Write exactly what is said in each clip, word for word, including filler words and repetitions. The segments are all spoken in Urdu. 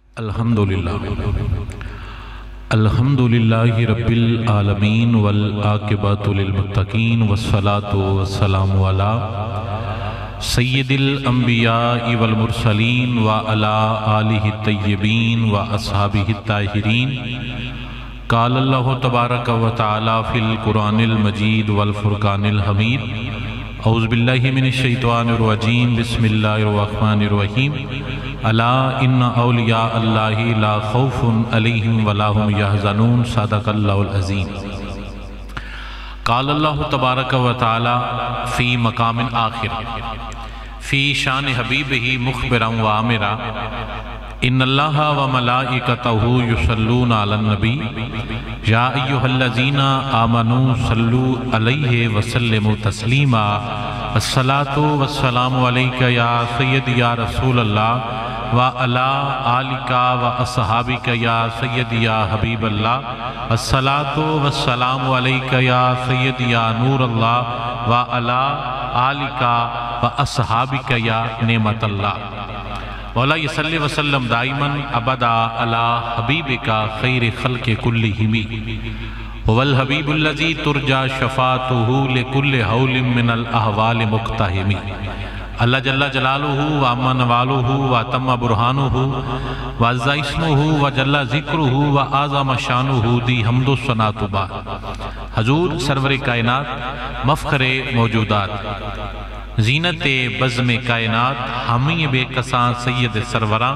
الحمدللہ الحمدللہ رب العالمین والعاقبۃ للمتقین والصلاة والسلام علی سید الانبیاء والمرسلین وعلی آلہ الطیبین واصحابہ الطاہرین قال اللہ تبارک و تعالی فی القرآن المجید والفرقان الحمید اعوذ باللہ من الشیطان الرجیم بسم اللہ الرحمن الرحیم الا ان اولیاء اللہ لا خوف علیہم ولا هم یحزنون صدق اللہ العظیم قال اللہ تبارک و تعالی فی مقام آخر فی شان حبیبہ مخبرا و آمرا ان اللہ و ملائکتہ یصلون علی النبی یا ایہا الذین آمنوا صلو علیہ وسلموا تسلیما الصلاة والسلام علیکہ یا سید یا رسول اللہ وعلی آلکہ واصحابکہ یا سید یا حبیب اللہ الصلاة والسلام علیکہ یا سید یا نور اللہ وعلی آلکہ واصحابکہ یا نعمت اللہ مولا صلی وسلم دائماً ابدا علی حبیبکا خیر خلق کلہم والحبیب الذی ترجا شفاعتہ لکل حول من الاحوال مقتحم اللہ جل جلالہ وعم نوالہ وعتم برہانہ وعز اسمہ وجل ذکرہ وعظم شانہ دی حمد و ثناء بعد حضور سرور کائنات مفخر موجودات زینت بزم کائنات حامی بے کساں سید سروران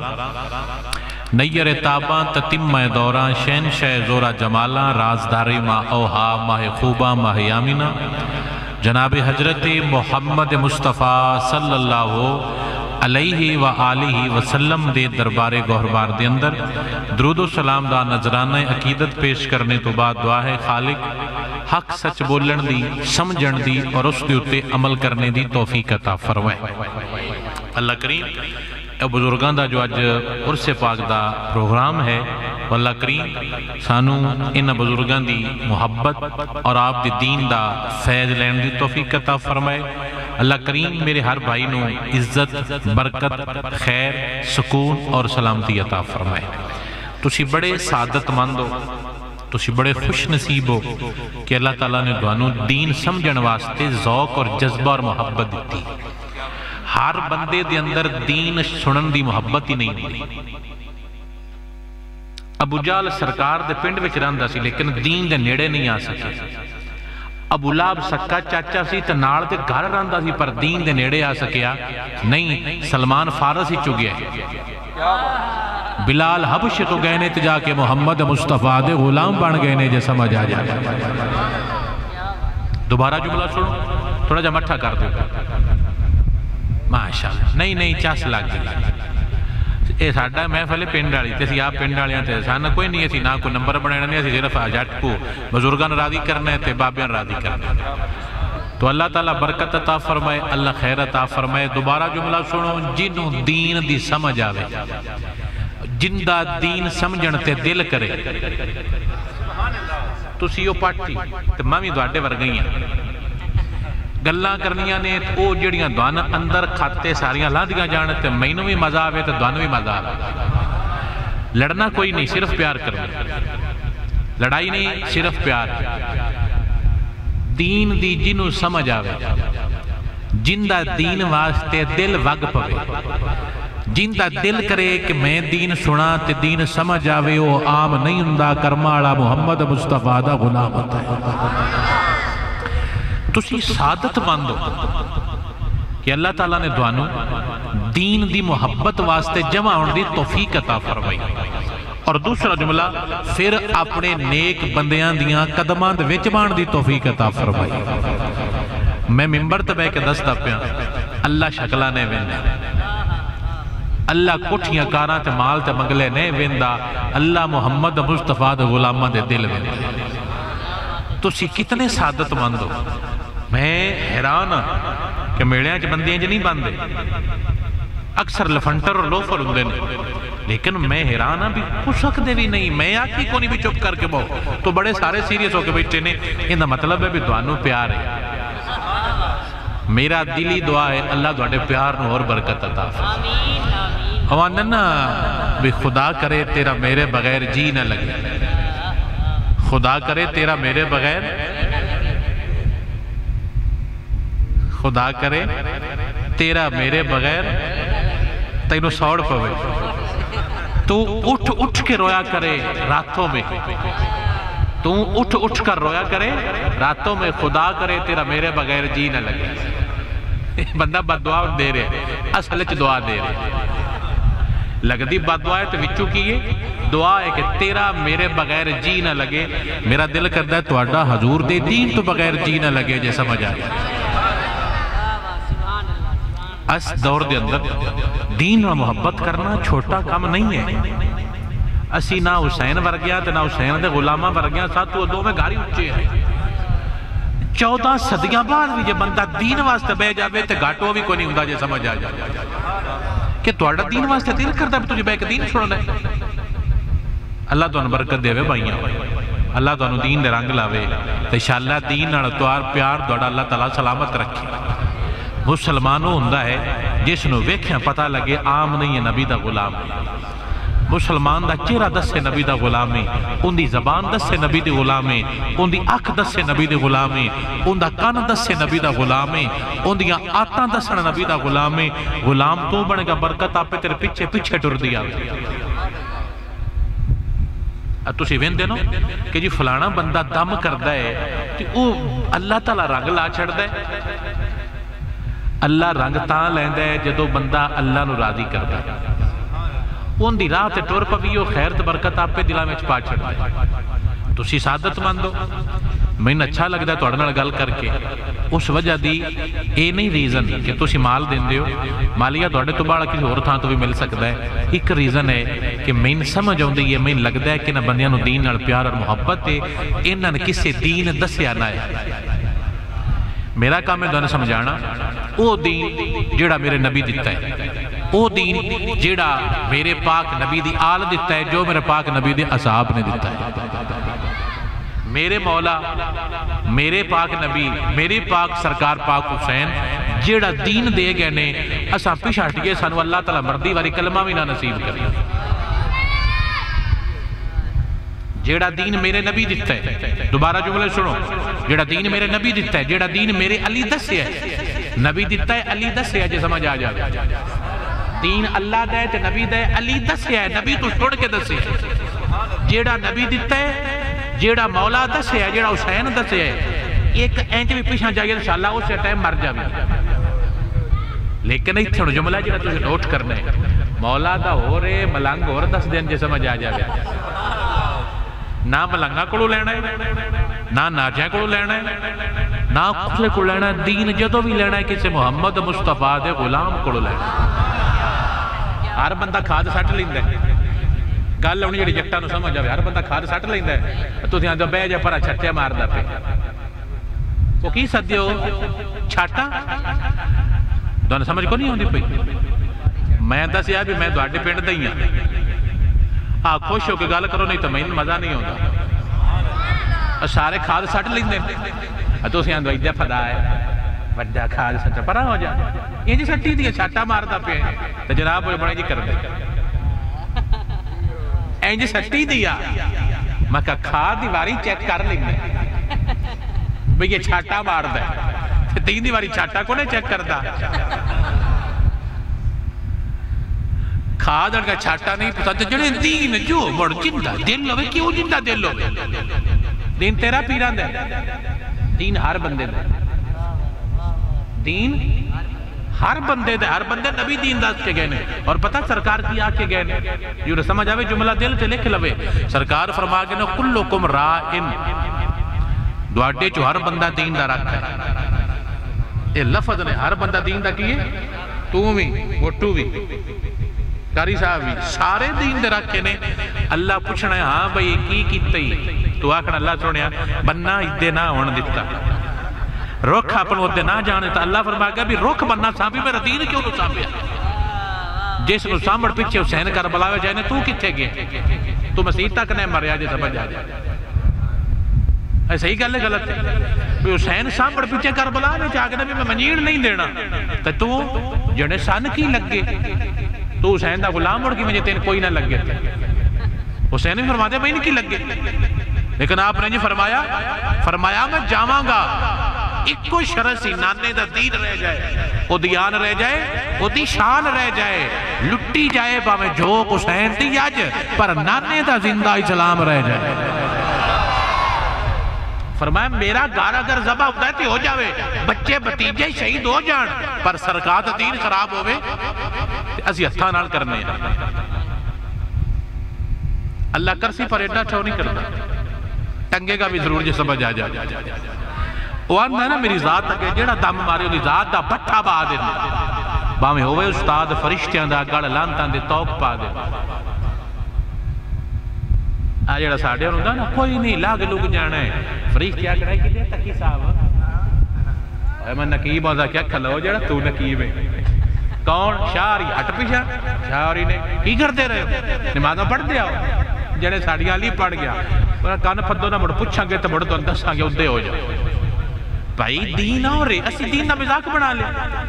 نیر تاباں تتمہ دوراں شہنشاہ زورا جمالاں رازدار ماں اوہا ماہ خوباں ماہ یامینہ جناب حضرت محمد مصطفیٰ صلی اللہ علیہ وآلہ وسلم دے دربار گوہربار دے اندر درود و سلام دا نظرانہ عقیدت پیش کرنے تو بعد دعا ہے خالق حق سچ بولن دی سمجھن دی اور اس دے اتے عمل کرنے دی توفیق عطا فرمائے اللہ کریم اے بزرگان دا جو آج عرص پاک دا پروگرام ہے اللہ کریم سانو ان بزرگان دی محبت اور آپ دی دین دا فیض لین دی توفیق عطا فرمائے اللہ کریم میرے ہر بھائی نو عزت برکت خیر سکون اور سلامتی عطا فرمائے تسی بڑے سعادت مند ہو تسی بڑے خوش نصیب ہو کہ اللہ تعالیٰ نے دوانو دین سمجھن واسطے ذوق اور جذبہ اور محبت دیتی ہر بندے دے اندر دین سنن دی محبت ہی نہیں دی ابو جال سرکار دے پنڈ وچ رہندا سی لیکن دین دے نیڑے نہیں آ سکے ابو لہب سکا چاچا سی تے نال دے گھر رہندا سی پر دین دے نیڑے آ سکیا نہیں سلمان فارس ہی چگیا بلال حبش تو گئے نے تجا کے محمد مصطفیٰ دے غلام بن گئے نے جے سمجھ آ جائے دوبارہ جملہ سنو تھوڑا جا مٹھا کر دو ماشاءاللہ نہیں نہیں چاس لگ گئی اے ساڑھا محفل پنڈ آلی تے سی آپ پنڈ آلیاں تے سانا کوئی نہیں سی نا کوئی نمبر بڑھنے نہیں سی صرف آجات کو بزرگان راضی کرنے تے بابیان راضی کرنے تو اللہ تعالیٰ برکت عطا فرمائے اللہ خیر عطا فرمائے دوبارہ جملہ سنو جنوں دین دی سمجھ آوے جندہ دین سمجھن تے دل کرے تو سیو پاٹی تے مامی دوڑے ورگئیاں گلہ کرنیاں نے او جڑیاں دوانا اندر کھاتے ساریاں لا دیا جانے تے مینو بھی مزہ آوے تے دوانو بھی مزہ آوے لڑنا کوئی نہیں صرف پیار کرنا لڑائی نہیں صرف پیار دین دی جنوں سمجھ آوے جندہ دین واسطے دل وگ پوے جندہ دل کرے کہ میں دین سنا تے دین سمجھ آوے وہ عام نہیں ہندہ کرمالا محمد مصطفیٰ دا غلام ہوتا ہے تسی سعادت ماندو کہ اللہ تعالیٰ نے دوانو دین دی محبت واسطے جمع ہونے دی توفیق عطا فرمائی اور دوسرا جملہ پھر اپنے نیک بندیاں دیاں قدمان دے وچ بان دی توفیق عطا فرمائی میں ممبر تبے کے دستا پیا اللہ شکلہ نے ویندے اللہ کٹھیاں کاراں تے مال تے منگلے نے ویندا اللہ محمد مصطفیٰ دے غلامہ دے دل ویندے تو سی کتنے سعادت مند ہو میں حیران ہاں کہ میڑیاں چ بندیاں چ نہیں باندے اکثر لفنٹر اور لوفر ہوندے نے لیکن میں حیران ہاں بھی کچھ سکتے بھی نہیں میں آکھی کو نہیں بھی چپ کر کے بہو تو بڑے سارے سیریس ہو کے بیٹھے نے یہ مطلب ہے بھی دوانو پیار ہے میرا دلی دعا ہے اللہ دوڑے پیار نو اور برکت عطا فرمائے آمین آمین بھی خدا کرے تیرا میرے بغیر جی نہ لگے، خدا کرے تیرا میرے بغیر، خدا کرے تیرا میرے بغیر تینوں سوڑ پوے، تو اٹھ اٹھ کے رویا کرے راتوں میں، تو اٹھ اٹھ کر رویا کرے راتوں میں، خدا کرے تیرا میرے بغیر جی نہ لگے۔ بندہ بد دعا دے رہے، اصل چ دعا دے رہے، لگدی بد دعا ہے تو وچوں کیے دعا ہے کہ تیرا میرے بغیر جی نہ لگے۔ میرا دل کرتا ہے تواڈا حضور دے دین تو بغیر جی نہ لگے، جے سمجھ آ جائے۔ اس دور دے اندر دین اور محبت کرنا چھوٹا کام نہیں ہے۔ اسی نہ حسین ورگیا تو نہ حسین دے غلامہ ورگیا، ساتھ تو دو میں گھاری اچھے ہیں۔ چودہ صدیاں بعد بھی جب بندہ دین واسطے بے جاوے تو گھاٹو بھی کوئی نہیں ہوندہ، جے سمجھ آ جائے کہ توڑا دین واسطے دل کرتا ہے تجھے بے کہ دین چھوڑنا ہے۔ اللہ تو انہوں برکت دے وے بھائیاں، اللہ تو انہوں دین دے رنگ لاوے، تو انشاءاللہ دین اور توار پیار دوڑا اللہ تعالیٰ سلامت رکھے۔ مسلمانوں ہوندہ ہے جس نو ویکھیں پتہ لگے عام نہیں ہے نبی دا غلام۔ مسلمان دا چہرہ دس سے نبی دا غلام ہے، ان دی زبان دس سے نبی دی غلام ہے، ان دی اکھ دس سے نبی دی غلام ہے، ان دا کان دس سے نبی دا غلام ہے، ان دی آتاں دس سے نبی دا غلام ہے۔ غلام تو بنے گا برکت آپ پہ تیرے پچھے پچھے ٹر دیا۔ اب تو سی وین دے نو کہ جی فلانا بندہ دم کردہ ہے کہ وہ اللہ تعالیٰ رنگ لا چھڑ دے۔ اللہ رنگ تاں لیندہ ہے جدو بندہ اللہ نو راضی کردہ ہے، ان دی راہ تے ٹور پویو خیر تے برکت آپ پہ دلہ میں چھپا چھڑ دے۔ تو سی سعادت مندو میں اچھا لگتا ہے توڑنا گل کر کے، اس وجہ دی اے نہیں ریزن کہ تو سی مال دین دیو، مالیہ دوڑے تو باڑا کسی اور تھا تو بھی مل سکتا ہے۔ ایک ریزن ہے کہ میں سمجھ آؤں دی یہ میں لگتا ہے کہ نہ بندیاں نو دین اور پیار اور محبت ہے، انہاں نے کسے دین دسیا نہ ہے۔ میرا کام ہے دونوں سمجھانا، او دین جیڑا میرے نبی دیتا ہے، او دین جیڑا میرے پاک نبی دی آل دیتا ہے، جو میرے پاک نبی دی اصحاب نے دیتا ہے۔ میرے مولا، میرے پاک نبی، میرے پاک سرکار پاک حسین جیڑا دین دے گئے نے، اساں پیش ہٹیے سانو اللہ تعالیٰ مردی واری کلمہ بھی نہ نصیب کرے۔ جیڑا دین میرے نبی دیتا ہے، دوبارہ جملے سنو، جیڑا دین میرے نبی دیتا ہے، جیڑا دین میرے علی دسے ہے، نبی دیتا ہے علی دسے ہے، جے سمجھ آ جائے۔ دین اللہ دے تے نبی دے علی دسے ہے، نبی تو چھوڑ کے دسے ہے۔ جیڑا نبی دیتا ہے، جیڑا مولا دسے ہے، جیڑا حسین دسے ہے، ایک اینچ بھی پیشاں جائے انشاءاللہ اس سے ٹائم مر جائے۔ لیکن ایتھے جملہ جیڑا تجھے نوٹ کرنا ہے، مولا دا ہو رہے ملنگ اور دس دن جے سمجھ آ جائے۔ نہ ملنگا کڑو لینا ہے، نہ ناجہ کڑو لینا ہے، نہ کسے کڑو لینا ہے، دین جدو بھی لینا ہے کسے محمد مصطفیٰ دے غلام کڑو لینا ہے۔ ہر بندہ کھاد سٹ لیندہ ہے، گل ہونی جڑی جٹا نو سمجھ آوے، ہر بندہ کھاد سٹ لیندہ ہے، تو تیاں دو بے جا پرا چھٹے ماردہ پہ۔ وہ کی سدھے ہو چھاٹا؟ دونوں سمجھ کو نہیں ہوندی پئی؟ میں دس یا بھی میں دوڑے پینڈ دئیاں، ہاں خوش ہو کے گال کرو نہیں تو میں مزہ نہیں ہوتا۔ سارے کھاد سٹ لیندے، تو اسی آندھو ایدہ پھدا ہے، بڑا کھاد سٹا پرا ہو جا، یہ جی سٹی دیا چھاٹا مارتا پہ، تو جناب وہ بڑے جی کر دے۔ این جی سٹی دیا، میں کہا کھاد دیواری چیک کر لیندے، بھئی یہ چھاٹا مار دے، تین دیواری چھاٹا کو نہیں چیک کرتا۔ کھاد اڑکا چھاٹا نہیں پتا، جڑے دین جو مڑ جندہ دل ہوئے، کیوں جندہ دل ہوئے؟ دین تیرا پیران دے، دین ہر بندے دے، دین ہر بندے دے، ہر بندے نبی دین داس کے گئے نے۔ اور پتہ سرکار کی آکے گئے نے، جو سمجھ آوے جملہ دل سے لکھ لوے، سرکار فرما گئے نے کلکم رائن، دوڑے جو ہر بندہ دین دا رکھا ہے۔ یہ لفظ نے ہر بندہ دین دا کیے، تو بھی وٹو بھی کاری صاحب بھی سارے دین دے رکھے نے۔ اللہ پوچھنا ہے ہاں بھئی کی کیتا ہی، تو آکھنا اللہ سنیا بننا ادھے نہ ہون دیتا، رکھ اپن ادھے نہ جانے تا۔ اللہ فرما گیا بھی رکھ بننا سامپی میرا دین کیوں نو سامپیا؟ جس نو سامبڑ پچھے حسین کربلاوے جائے نے تو کتھے گئے؟ تو مسیح تک نے مریا جے سمجھ آ جائے۔ ایسا ہی گلے غلط ہے، حسین سامبڑ پچھے کربلاوے جاگنے بھی میں منجیڑ نہیں دینا، تو تو جنے سن کی لگے، تو حسین دا غلام مڑ کی مجھے تین کوئی نہ لگ گئے. حسین بھی فرماتے بھائی نہیں کی لگ گئے. لیکن آپ نے جی فرمایا فرمایا میں جاواں گا ایک کو شرح سی نانے دا دین رہ جائے, او دیان رہ جائے, او دی شان رہ جائے, لٹی جائے باویں جو حسین دی آج, پر نانے دا زندہ اسلام رہ جائے. فرمایا میرا گھر اگر ذبح ہوتا ہے تو ہو جاوے, بچے بتیجے شہید ہو جان, پر سرکار دا دین خراب ہوئے اسی ہتھاں نال کرنے ہیں. اللہ کرسی پر ایڈا چھو نہیں کرتا, ٹنگے کا بھی ضرور جو سمجھ آ جائے. وہ آندا ہے نا میری ذات اگے جیڑا دم مارے انہی ذات دا بٹھا با دے, باویں ہوئے استاد فرشتیاں دا گڑ لانتاں دے توق پا دے. آ جیڑا ساڑھے ہوندہ نا کوئی نہیں لاغ لوگ جانا ہے, فرشتیاں کڑھائی کی دے تکی صاحب اے میں نقیب آزا کیا کھلو جیڑا تو نقیب ہے. کون؟ شاہری ہٹ پیشا. شاہری نے کی کرتے رہے ہو, نمازہ پڑھ دیا ہو جڑے ساڑھیاں لی پڑھ گیا. کان پھدو نہ مڑ پچھاں گے تو مڑ تو اندساں گے ادھے ہو جائے. بھائی دین ہو رہے, اسی دین نہ مزاق بنا لے.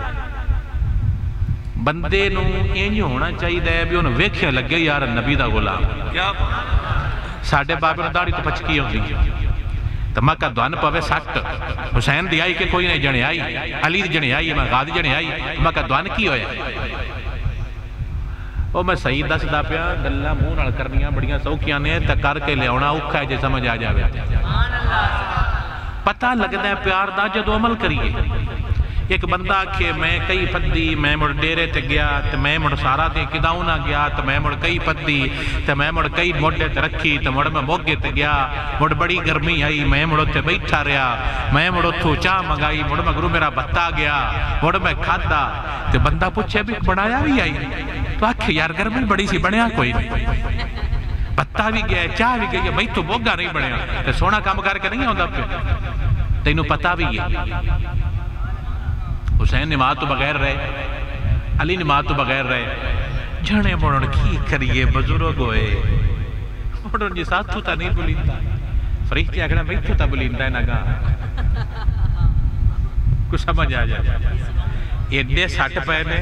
بندے نو اینج ہونا چاہیے دے بھی انہوں ویکھیں لگے یار نبی دا غلام. ساڑھے بابے نے داڑھی تو پچکی ہوندی تو مکہ دوان پوے سٹ. حسین دی آئی کہ کوئی نہیں جنے آئی, علی دی جنے آئی, میں غادی جنے آئی, مکہ دوان کی ہویا. وہ میں سعید دس دا پیا گلہ مون اڑ کرنیاں بڑیاں سوکیاں نے تا کر کے لے ہونا اوکھا ہے جے سمجھ آ جاوے. پتہ لگتا ہے پیار دا جدو عمل کریے. ایک بندہ کہ میں کئی پدی میں مڑ ڈیرے تے گیا تو میں مڑ سارا دے کداؤں نہ گیا تو میں مڑ کئی پدی تو میں مڑ کئی موڈے تے رکھی تو مڑ میں موگے تے گیا, مڑ بڑی گرمی آئی میں مڑ تے بیٹھا رہا, میں مڑ اتھو چاہ منگائی, مڑ میں گرو میرا بتا گیا, مڑ میں کھادا. تو بندہ پوچھے بھی بنایا بھی آئی تو آکھے یار گرمی بڑی سی بنیا کوئی نہیں, بتا بھی گیا چاہ بھی گیا, میں تو موگا نہیں بنیا تو سونا کام کر کے نہیں ہوندہ پہ تینوں پتا بھی ہے. حسین نماز تو بغیر رہے, علی نماز تو بغیر رہے, جھنے مڑن کی کریے بزرگ ہوئے, مڑن جی ساتھ تو تا نہیں بلیندہ. فرشتی آگنا بھئی تو تا بلیندہ ہے نگا کچھ سمجھ آ جائے. ایڈے ساٹھ پہنے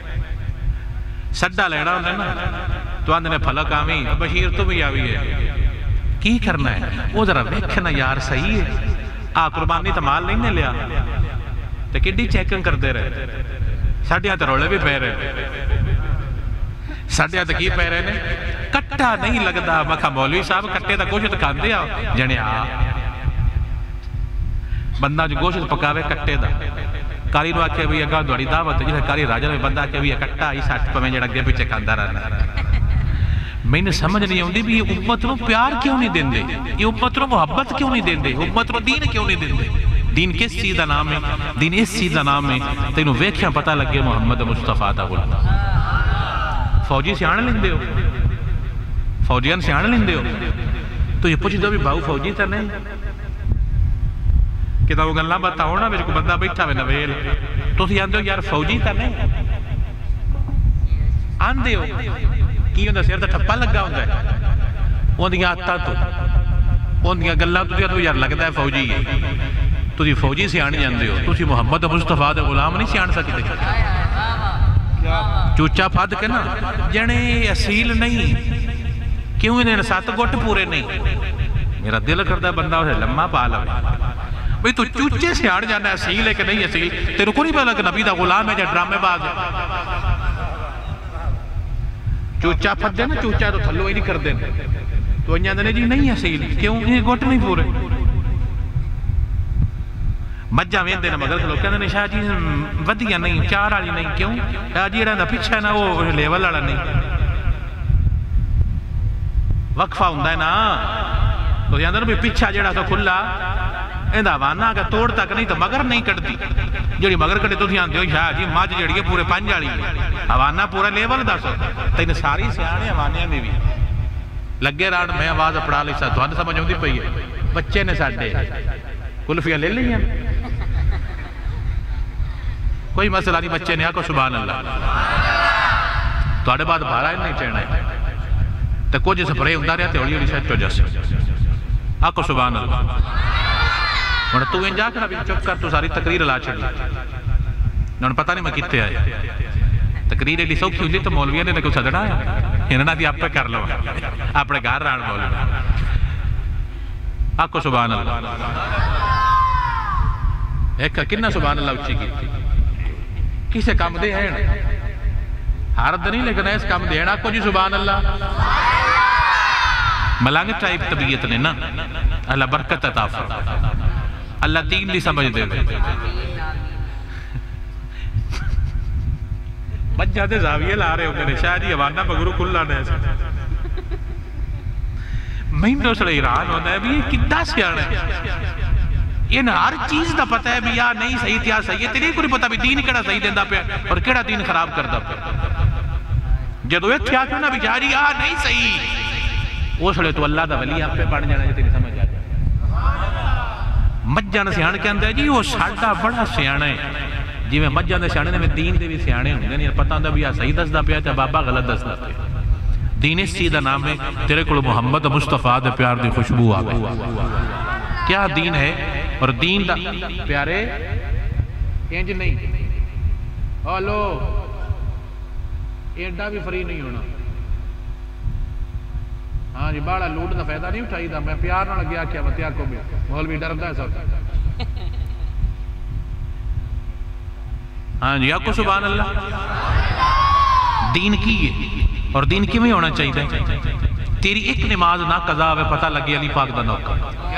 سڈا لینا ہوندے نا تو آندھنے پھلک آمی بشیر تو بھی آوی ہے کی کرنا ہے. وہ ذرا ویکھنا یار صحیح ہے, آ قربانی تمال نہیں نے لیا تو کڈی چیکنگ کرتے رہے. ساڑھے ہاتھ رولے بھی پہ رہے, ساڑھے ہاتھ کی پہ رہے نے کٹا نہیں لگتا. مکھا مولوی صاحب کٹے دا گوشت کھاندے آؤ جنے آ بندہ جو گوشت پکاوے کٹے دا. کاری نو آکھے بھی اگاں دوڑی دعوت جیسے کاری راجہ میں بندہ آکھے بھی کٹا ہی ساٹھ پہ میں جڑا گے پیچھے کھاندہ رہنا. میں نے سمجھ نہیں ہوندی بھی یہ امت نو پیار کیوں نہیں دین دے, یہ امت نو محبت کیوں نہیں دین دے, امت نو دین کیوں نہیں دین دے. دین کس چیز دا نام ہے, دین اس چیز دا نام ہے تینوں ویکھیاں پتہ لگے محمد مصطفیٰ دا غلام. فوجی سے آنے لیندے ہو, فوجیان سے آنے لیندے ہو تو یہ پوچھ دو بھی باؤ فوجی تا نہیں کہ تا وہ گلنہ بتاؤ نا میرے کو بندہ بیٹھا ہوئے نویل تو تھی آندے ہو یار فوجی تا نہیں آندے ہو کی ہوندہ سیر تا ٹھپا لگا ہوندہ ہے. ہوندیاں آتا تو ہوندیاں گلنہ تو دیا تو یار لگتا ہے فوجی ہے تو تھی فوجی سے آنے جاندے ہو. تو تھی محمد مصطفیٰ دے غلام نہیں سے آن سکتے. چوچا پھاد کے نا جنے اصیل نہیں کیوں انہیں ساتھ گوٹ پورے نہیں. میرا دل کرتا ہے بندہ اسے لمحہ پالا بھئی تو چوچے سے آن جانا اصیل ہے کہ نہیں اصیل, تیرے کو نہیں پہلا کہ نبی دا غلام ہے جا ڈرامے باز ہے. چوچا پھاد دے نا چوچا تو تھلو ہی نہیں کر دینا تو انجھا دنے جی نہیں اصیل کیوں انہیں گوٹ نہیں پورے. مجھا وین دینا مگر کھلو کہنے نے شاہ جی ودیا نہیں چار آلی نہیں کیوں شاہ جی رہنا پچھا ہے نا وہ لیول آلا نہیں وقفہ ہوندہ ہے نا تو یہاں دنوں بھی پچھا جیڑا تو کھلا ایندہ وانا اگر توڑ تک نہیں تو مگر نہیں کٹ دی جوڑی مگر کٹے تو دھیان دیو شاہ جی ماج جڑی پورے پانچ آلی ہوانا پورا لیول دا سو تین ساری سیانے ہوانیاں میں بھی لگے راڑ میں آواز پڑھا لیسا تو ہاں سمجھ ہوندی پئی ہے بچے نے ساڑھے کلفیاں لے لیں کوئی مسئلہ نہیں بچے نے آکو سبحان اللہ تو آڑے بعد بھارا نہیں چڑھنا ہے تو کوئی جیسے پرے ہوندہ رہا تے ہولی ہولی سیٹ ہو جیسے آکو سبحان اللہ. انہوں تو ان جا کر ابھی چک کر تو ساری تقریر لا چھڑی انہوں نے پتہ نہیں میں کتے آئے تقریر ایڈی سوکھی ہوتی تو مولویاں نے کوئی سدنا ہے انہوں نے آپ پہ کر لو اپنے گھر رہن مولوی آکو سبحان اللہ ایک کنہ سبحان اللہ اچھی کی کسے کام دے ہیں ہر دنی لیکن اس کام دینا کو جی سبحان اللہ ملانگ ٹائپ طبیعت نے نا اللہ برکت عطا فرما اللہ تین دی سمجھ دے دے بچہ دے زاویے لا رہے ہو میرے شاہ جی حوانہ بگرو کھلا نے ایسا میں تو سڑے ایران ہوتا ہے بھی یہ کدھا سیانا ہے یہ نا ہر چیز دا پتہ ہے بھی یا نہیں صحیح تیا صحیح ہے تیرے کوئی پتہ بھی دین کڑا صحیح دیندہ پہ اور کڑا دین خراب کردہ پہ جدو یہ تھیا کیوں نا بچاری یا نہیں صحیح وہ سڑے تو اللہ دا ولی آپ پہ پڑھ جانا ہے تیری سمجھ آجا مجھانا سیان کے اندر جی وہ ساڑھا بڑا سیانا ہے جی میں مجھانا سیانے میں دین دے بھی سیانے ہوں گے پتہ ہوں بھی یا صحیح دس دا پیا چاہ بابا غلط دس دا پیا دین اس چیز دا نام ہے تیرے کلو محمد مصطفیٰ دے پیار دی خوشبو آگئے کیا دین ہے اور دین دا پیارے انج نہیں ہلو ایڈا بھی فری نہیں ہونا ہاں جی باڑا لوٹ دا فائدہ نہیں اٹھائی دا میں پیار نہ لگیا کیا بتیا کو بھی مولوی ڈردا ہے سب ہاں جی آپ کو سبحان اللہ دین کی ہے اور دین کی میں ہونا چاہیے تیری ایک نماز نہ قضا ہوئے پتہ لگی علی پاک دا نوکر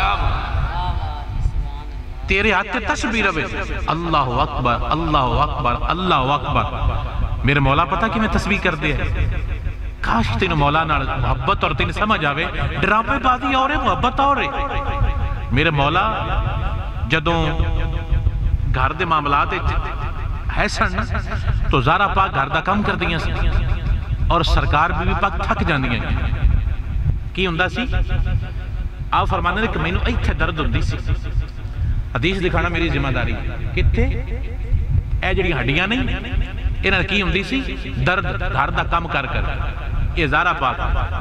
تیرے ہاتھ تسبیح روے اللہ اکبر اللہ اکبر اللہ اکبر میرے مولا پتہ کہ میں تسبیح کر دیا کاش تین مولا نہ محبت اور تین سمجھ آوے ڈرامے بازی اور محبت اور میرے مولا جدوں گھر دے معاملات ہے سن تو زارا پاک گھر دا کم کر دیا سی اور سرکار بھی بھی پاک تھک جان دیا کی ہندہ سی آپ فرمانے کہ میں نے ایتھے درد ہندی سی حدیث دکھانا میری ذمہ داری کتے اے جڑی ہڈیاں نہیں انہاں کی ہندی سی درد گھر دا کم کر کر یہ زارا پاک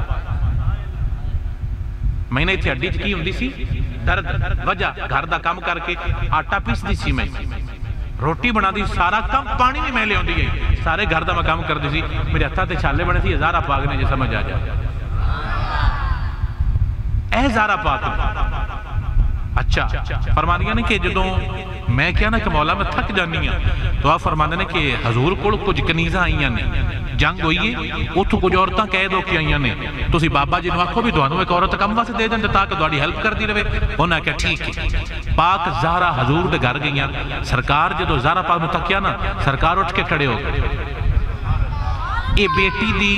میں نے ایتھے ہڈی کی ہندی سی درد وجہ گھر دا کم کر کے آٹا پیس دی سی میں روٹی بنا دی سارا کم پانی میں میلے ہوندی ہے سارے گھر دا میں کام کر دی سی میرے ہتھا تے چھالے بنے تھی زارا پاک نے جو سمجھ آ جائے اے زارا پاک اچھا فرمانیاں نے کہ جدوں میں کیا نا کہ مولا میں تھک جانی ہیں تو آپ فرمانے نے کہ حضور کو کچھ کنیزاں آئیاں نے جنگ ہوئی ہے اتھو کچھ عورتاں قید ہو کے آئیاں نے تو اسی بابا جی نے آکھو بھی دوانوں ایک عورت کم واسے دے دیں تاکہ دواری ہیلپ کر دی رہے انہوں نے کہا ٹھیک ہے پاک زہرا حضور دے گھر گئیاں سرکار جدو زہرا پاک میں تکیا نا سرکار اٹھ کے کھڑے ہو گئے یہ بیٹی دی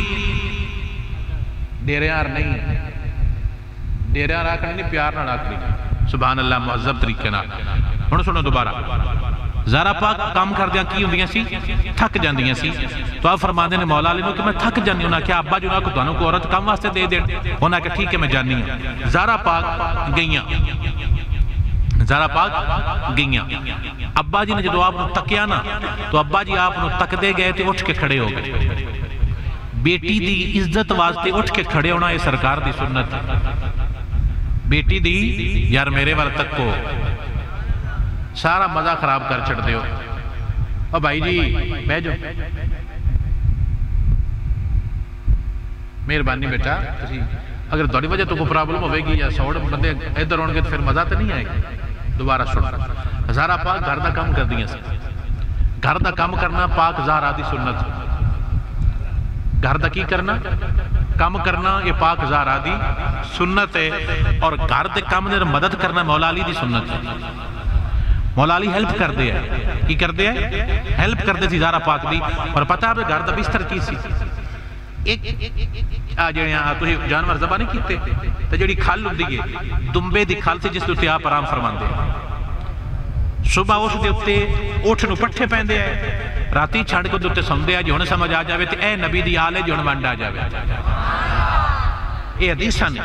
دیریار نہیں دیریار آکھنے نہیں پیار نہ آکھنے سبحان اللہ معذب طریقے نہ انہوں سنو دوبارہ زہرا پاک کام کر دیا کی ہوندیاں سی تھک جان دیاں سی تو آپ فرمانے نے مولا علیہ کہ میں تھک جانی ہوں کیا ابا جو نہ کو دانوں کو عورت کام واسطے دے دیں ہونا کہ ٹھیک ہے میں جانی ہوں زہرا پاک گئیاں زہرا پاک گئیاں ابا جی نے جدو آپ نے تکیا نا تو ابا جی آپ نے تک دے گئے تھے اٹھ کے کھڑے ہو گئے بیٹی دی عزت واسطے اٹھ کے کھڑے ہونا یہ سرکار دی سنت بیٹی دی یار میرے وال تک کو سارا مزہ خراب کر چھڑ دے ہو اور بھائی جی بیجو مہربانی بیٹا اگر دوڑی وجہ تو کو پرابلم ہوئے گی یا سوڑ بندے ادھر ہوں گے تو پھر مزہ تو نہیں آئے گا دوبارہ سن زہرا پاک گھر دا کام کر دیا گھر دا کام کرنا پاک زہرا دی سنت گھر دا کی کرنا کام کرنا یہ پاک زہرا دی سنت ہے اور گھر دے کام نے مدد کرنا مولا علی دی سنت ہے مولا علی ہیلپ کر دیا ہے کی کر دیا ہے ہیلپ کر دے تھی زہرا پاک دی اور پتہ آپ نے گھر دا بستر کی سی ایک جڑے ہاں تو جانور زبا نہیں کیتے تو جڑی کھال لگ دیئے دمبے دی کھال سے جس تو آپ آرام فرمان دے صبح اس دے اپتے اوٹھ نو پٹھے پہن دے آئے راتی چھاڑ کو دوتے سم دے آئے جو انہیں سمجھ آ جاوے تے اے نبی دی آلے جو انہیں وانڈ آ جاوے اے حدیث نہیں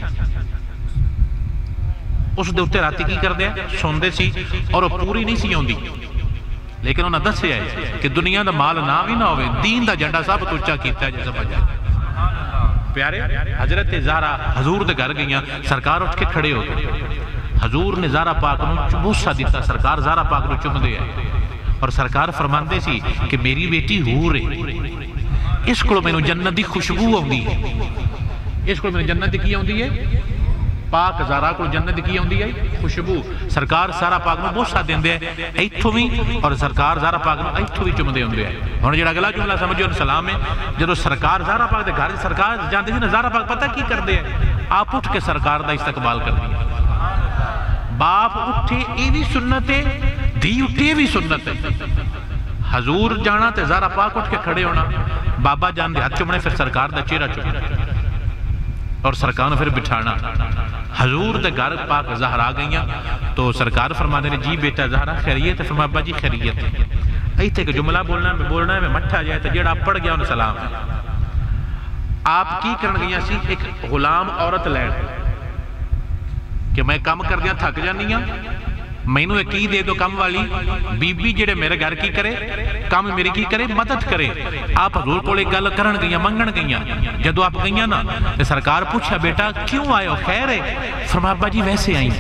اس دے اپتے راتی کی کر دے سن دے سی اور وہ پوری نہیں سی ہوندی لیکن انہوں نے دس سے آئے کہ دنیا دا مال نہ بھی نہ ہوئے دین دا جنڈا سب تو اچھا کیتا ہے جیسا بجا پیارے حضرت زہرا حضور دے گھر گئیاں سرکار اٹھ کے کھڑے ہو گئے حضور نے زہرا پاک نو بوسا دیتا سرکار زہرا پاک نو چم دے آئے اور سرکار فرماندے سی کہ میری بیٹی حور ہے، اس کو میں نے جنت دی خوشبو آندی ہے، اس کو میں نے جنت دی کی آندی ہے، پاک زہرا کو جنت دی کی آندی ہے خوشبو۔ سرکار زہرا پاک نو بوسا دیندے ہیں ایتھوں بھی، اور سرکار زہرا پاک نو ایتھوں بھی چمدے ہوندے ہیں۔ ہن جڑا اگلا جملہ سمجھو سلام ہے، جدوں سرکار زہرا پاک دے گھر سرکار جاندے سی نا، زہرا پاک پتہ کی کردے ہیں؟ آپ اٹھ کے سرکار دا استقبال کردی ہے۔ باپ اٹھے یہ بھی سنت ہے، دھی اٹھے بھی سنت ہے۔ حضور جانا تے زہرا پاک اٹھ کے کھڑے ہونا، بابا جان دے ہاتھ چومنے، پھر سرکار دا چہرہ چومنا اور سرکار نے پھر بٹھانا۔ حضور دے گھر پاک زہرا گئیاں تو سرکار فرما دے جی بیٹا زہرا خیریت ہے؟ فرما ابا جی خیریت ہے۔ ایتھے کہ جملہ بولنا میں بولنا ہے میں مٹھا جائے تو جیڑا پڑھ گیا انہیں سلام ہے۔ آپ کی کرن گئیاں سی ایک غلام عورت لین کہ میں کام کر دیا تھک جانی ہاں، میں نے کی دے دو کم والی بی بی جڑے میرے گھر کی کرے، کام میری کی کرے، مدد کرے۔ آپ حضور کو ایک گل کرن گئیاں، منگن گئیاں۔ جدو آپ گئیاں نا سرکار پوچھا بیٹا کیوں آئے ہو، خیر ہے؟ فرمایا ابا جی ویسے آئیں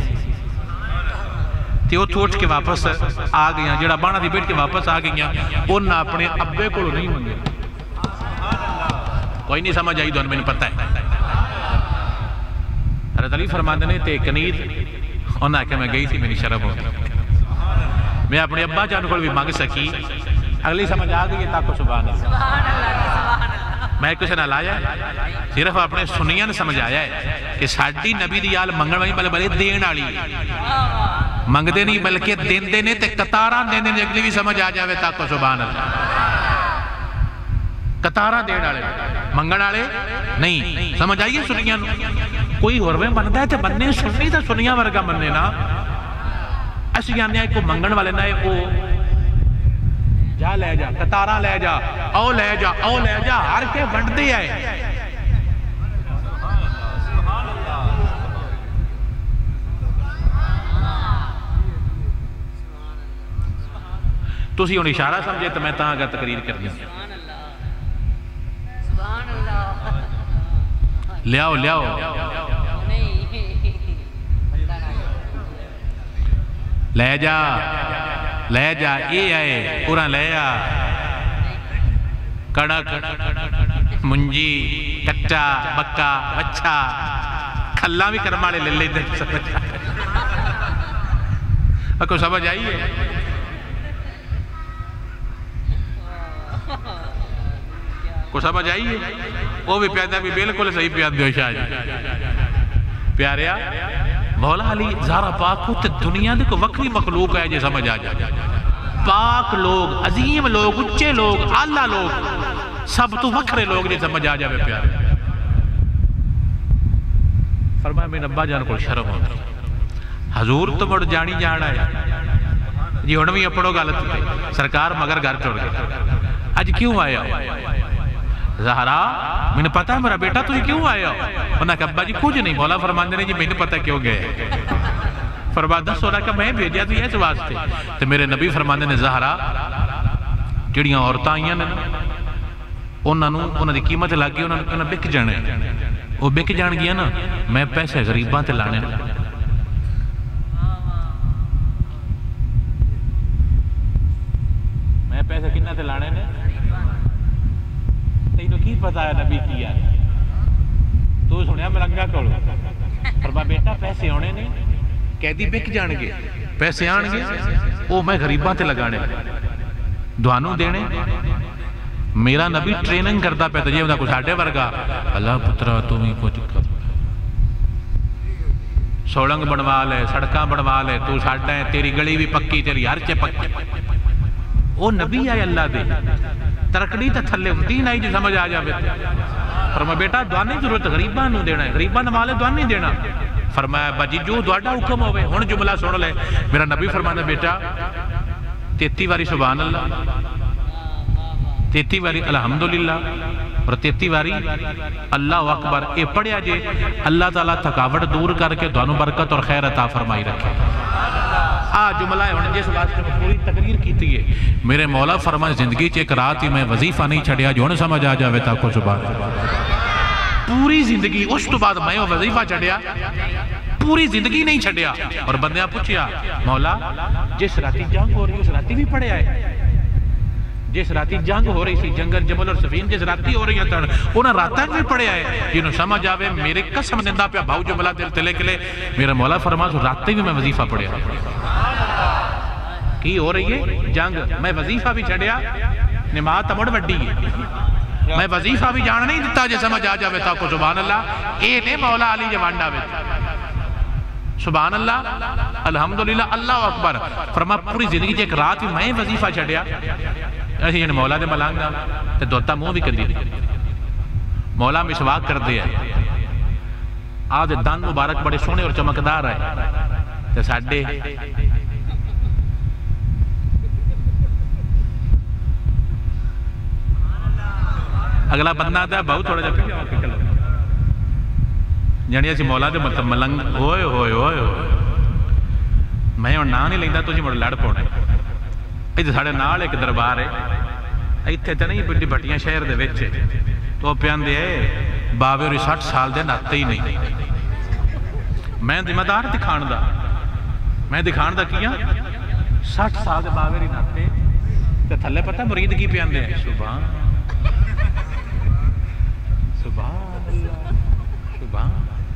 تے وہ چھوٹ کے واپس آ گئیاں، جڑا بانا دی بیٹھ کے واپس آ گئیاں، انہاں اپنے ابے کو نہیں منگے۔ کوئی نہیں سمجھ آئی دون میں نے پتہ ہے۔ حضرت علی فرماندے نے تے کنید انہاں کہ میں گئی تھی میری شرم ہو میں اپنے ابا جان کو بھی مانگ سکی، اگلی سمجھ آ گئی تاکو سبحان اللہ۔ میں کچھ نہ لایا، صرف اپنے سنیاں نے سمجھ آیا ہے کہ ساڑھی نبی دیال منگل وہیں بلے بلے دین آلی منگ دے نہیں بلکہ دین دینے تے قطاران دین دینے، اگلی بھی سمجھ آ جاوے تاکو سبحان اللہ۔ قطاران دین آلے منگن آلے نہیں، سمجھ آئیے سنیاں نو کوئی ہوروے بندہ ہے تے بننے سنی تا سنیاں ورگا بننے نا۔ اسی آنے آئے کو منگن والے نائے او جا لے جا، قطاران لے جا، او لے جا، او لے جا، ہر کے بند دے آئے۔ تو اسی ان اشارہ سمجھے تو میں تاں اگر تقریر کر دیا لے آؤ لے آؤ لے جا لے جا اے آئے پورا لے آ کڑک منجی کچا بکا بچا کھلا بھی کرمالے لے لے دے اکو سمجھ آئیے کو سمجھ آئیے وہ بھی پیادہ بھی بالکل صحیح پیاد دیو شاہ جی پیاریا مولا علی زہرا پاک کو تے دنیا دے کو وقتی مخلوق ہے جے سمجھ آ جائے پاک لوگ عظیم لوگ اچھے لوگ اعلیٰ لوگ سب تو وکھرے لوگ جے سمجھ آ جائے پیارے فرمایا میں نبا جان کو شرم ہوتا حضور تو مڑ جانی جانا ہے جی انہوں اپنوں غلط تھے سرکار مگر گھر چھوڑ گئے آج کیوں آیا زہرا میں نے پتا ہے میرا بیٹا تجھے کیوں آیا انہوں نے کہا ابا جی کچھ نہیں مولا فرماندے نے جی میں نے پتا کیوں گئے فرماندہ سونا کہ میں بھیجیا تو یہ اس واسطے تو میرے نبی فرماندے نے زہرا جڑیاں عورتاں آئیاں نے انہوں نے انہوں نے قیمت لگ گئی انہوں نے بک جانے وہ بک جان گیا نا میں پیسے غریباں تے لانے میں پیسے کنہ تے لانے نے تینوں کی پتا ہے نبی کیا تو سنیا ملنگا کولو فرمایا بیٹا پیسے ہونے نے قیدی بک جان گے پیسے آن گے وہ میں غریباں تے لگانے دعانوں دینے میرا نبی ٹریننگ کرتا پہتا جی ہوتا کچھ آٹے ورگا اللہ پترہ تمہیں کچھ سوڑنگ بنوا لے سڑکاں بنوا لے تو ساڑھا ہے تیری گلی بھی پکی تیری ہر چے پکی وہ نبی آئے اللہ دے ترکڑی تا تھلے دین آئی جو سمجھ آ جاوے فرمایا بیٹا دعا نہیں ضرورت غریباں نو دینا ہے غریباں نمالے دعا نہیں دینا فرمایا باجی جو دعاڑا حکم ہوئے ہون جملہ سوڑ لے میرا نبی فرمایا بیٹا تیتی واری سبحان اللہ تیتی واری الحمدللہ اور تیتی واری اللہ اکبر اے پڑھیا جے اللہ تعالیٰ تھکاوٹ دور کر کے دعانو برکت اور خیر عطا فرمائی رکھے آ جملہ ہے جس واسطے میں پوری تقریر کیتی ہے میرے مولا فرمائے زندگی چے ایک رات ہی میں وظیفہ نہیں چھڑیا جو نے سمجھ آ جاوے تاکو سبحان پوری زندگی اس تو بعد میں وظیفہ چھڑیا پوری زندگی نہیں چھڑیا. اور بندیاں پوچھیا مولا جس راتی جنگ ہو رہی اس راتی بھی پڑھیا ہے؟ جس راتی جنگ ہو رہی سی جنگل جبل اور صفین جس راتی ہو رہی ہے انہاں راتاں بھی پڑھیا ہے. جنہوں سمجھ آوے میرے قسم نندہ پیا بھاؤ جو ملا دل تلے کلے میرا مولا فرما سو راتے بھی میں وظیفہ پڑھیا. کی ہو رہی ہے جنگ میں وظیفہ بھی چھڑیا نماز تمڑ وڈی ہے میں وظیفہ بھی جان نہیں دیتا جے سمجھ آ جاوے تا کو سبحان اللہ اے نے مولا علی جوانڈا وے سبحان اللہ الحمدللہ اللہ اکبر. فرما پوری زندگی جے ایک رات بھی میں وظیفہ چھڑیا ایسی جن مولا دے ملانگ دا تے دوتا منہ بھی کر دی مولا مسواک کر دیا آج دان مبارک بڑے سونے اور چمکدار ہے تے ساڑھے اگلا بندہ آتا ہے بہت تھوڑا جا پھر جاؤ کے کلو جانی ایسی مولا دے مطلب ملنگ ہوئے ہوئے ہوئے ہوئے میں اور نا نہیں لیندہ تجھے مڑ لڑ پونے ایتے ساڑھے نال ایک دربار ہے ایتے تے نہیں بڑی بٹیاں شہر دے ویچے تو پیان دے باوے اور ساٹھ سال دے ناتے ہی نہیں میں ذمہ دار دکھان دا میں دکھان دا کیا ساٹھ سال دے باوے اور ناتے تے تھلے پتہ مرید کی پیان دے سبحان سبحان اللہ سبحان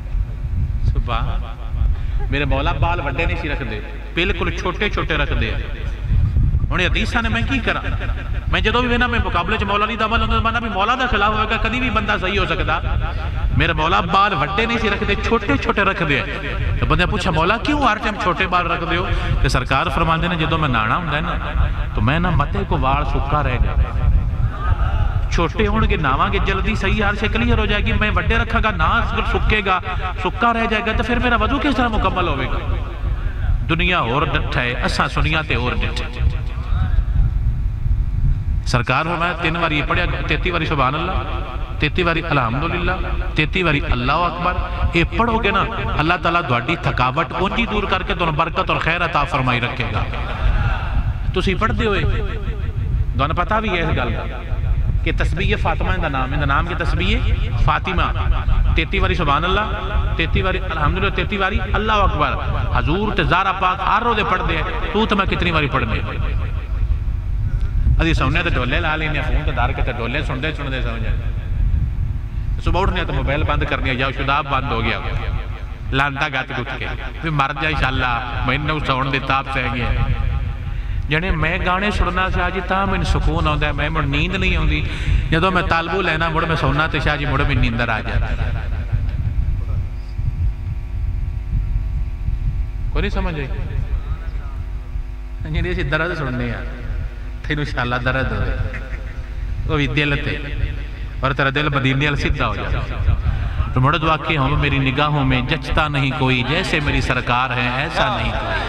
سبحان میرے مولا بال وڈے نہیں سی رکھ دے بالکل چھوٹے چھوٹے رکھ دے انہیں حدیثہ نے میں کی کرا میں جدو بھی وینا میں مقابلے چ مولا علی دا عمل ہوندے مانا بھی مولا دا خلاف ہوئے گا کدی بھی بندہ صحیح ہو سکتا میرے مولا بال وڈے نہیں سی رکھ دے چھوٹے چھوٹے رکھ دے تو بندے پوچھا مولا کیوں ہر ٹائم چھوٹے بال رکھ دے ہو کہ سرکار فرماندے نے جدو میں نانا ہوں نا تو میں نا متے کو وال سکا رہ گا چھوٹے ہون گے ناواں گے جلدی صحیح ہر سے کلیئر ہو جائے گی میں وڈے رکھا گا نا سکے گا سکا رہ جائے گا تو پھر میرا وضو کس طرح مکمل ہوئے گا دنیا اور ڈٹھا ہے اساں سنیا تے اور ڈٹھا ہے سرکار فرمایا تین واری یہ پڑھیا تیتی واری سبحان اللہ تیتی واری الحمدللہ تیتی واری اللہ اکبر اے پڑھو گے نا اللہ تعالیٰ دوڑی تھکاوٹ اونجی دور کر کے دونوں برکت اور خیر عطا فرمائی رکھے گا تسی پڑھ دے ہوئے دونوں پتہ بھی ہے اس گل کہ تسبیح فاطمہ اندہ نام اندہ نام کی تسبیح فاطمہ تیتی واری سبحان اللہ تیتی واری الحمدللہ تیتی واری اللہ اکبر حضور تے زارہ پاک ہر رو دے پڑھ دے تو تمہیں کتنی واری پڑھ دے ادھی سننے تے ڈولے لا لینے فون تے دار کے تے ڈولے سن دے سن دے سمجھے صبح اٹھنے تو موبائل بند کرنی ہے یا شداب بند ہو گیا لانتا گات گھٹ کے پھر مر جائے انشاءاللہ میں نے سون دے تاب سے گئے جنے میں گانے سننا سے آجی تا میں سکون آؤں ہے میں مڑ نیند نہیں ہوں دی جدو میں طالبو لینا مڑ میں سونا تے شاہ جی مڑ میں نیندر آ جائے کوئی نہیں سمجھ رہی جنہی ایسی درد سننے ہیں تینو انشاءاللہ درد ہوئے وہ بھی دل تے اور تیرا دل مدینے علی سدھا ہو جائے تو مڑ دعا کہ ہم میری نگاہوں میں جچتا نہیں کوئی جیسے میری سرکار ہے ایسا نہیں کوئی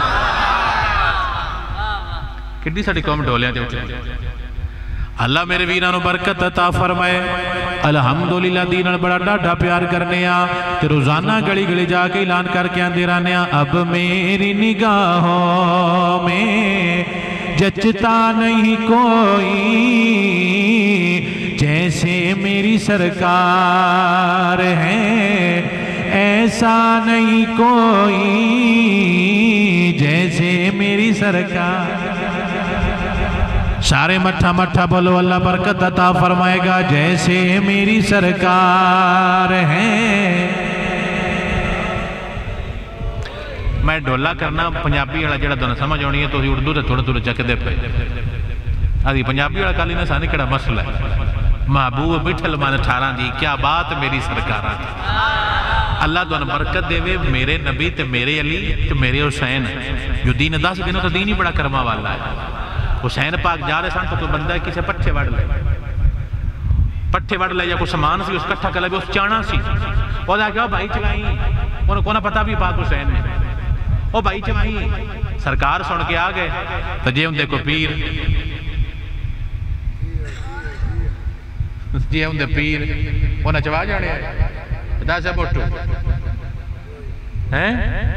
کتنی ساڑی قوم ڈولے ہیں دیوچے اللہ میرے ویرانو برکت عطا فرمائے الحمدللہ دینر بڑا ڈاڈا پیار کرنے آ تے روزانہ گڑی گڑی جا کے اعلان کر کے اندے رانے آ اب میری نگاہوں میں جچتا نہیں کوئی جیسے میری سرکار ہے ایسا نہیں کوئی جیسے میری سرکار سارے مٹھا مٹھا بولو اللہ برکت عطا فرمائے گا جیسے میری سرکار ہے میں ڈولا کرنا پنجابی والا جڑا دونا سمجھ ہونی ہے تو اردو تے تھوڑا تھوڑا چک دے پہ آدھی پنجابی والا کالی نے سانی کڑا مسئلہ ہے محبوب بٹھل مان ٹھارا دی کیا بات میری سرکارہ دی اللہ دونا برکت دے وے میرے نبی تے میرے علی تے میرے حسین جو دین دس دنوں تو دین ہی بڑا کرما والا ہے حسین پاک جا رہے سان تو کوئی بندہ کسے پٹھے وڑ لے پٹھے وڑ لے یا کوئی سامان سی اس کٹھا کر لے اس چانا سی وہ دا کہا بھائی چلائیں انہوں کونا پتا بھی پاک حسین نے وہ بھائی چلائیں سرکار سن کے آگئے تو جے ہوں دے کو پیر جے ہوں دے پیر انہوں چوا جانے آئے دا سے بوٹو ہیں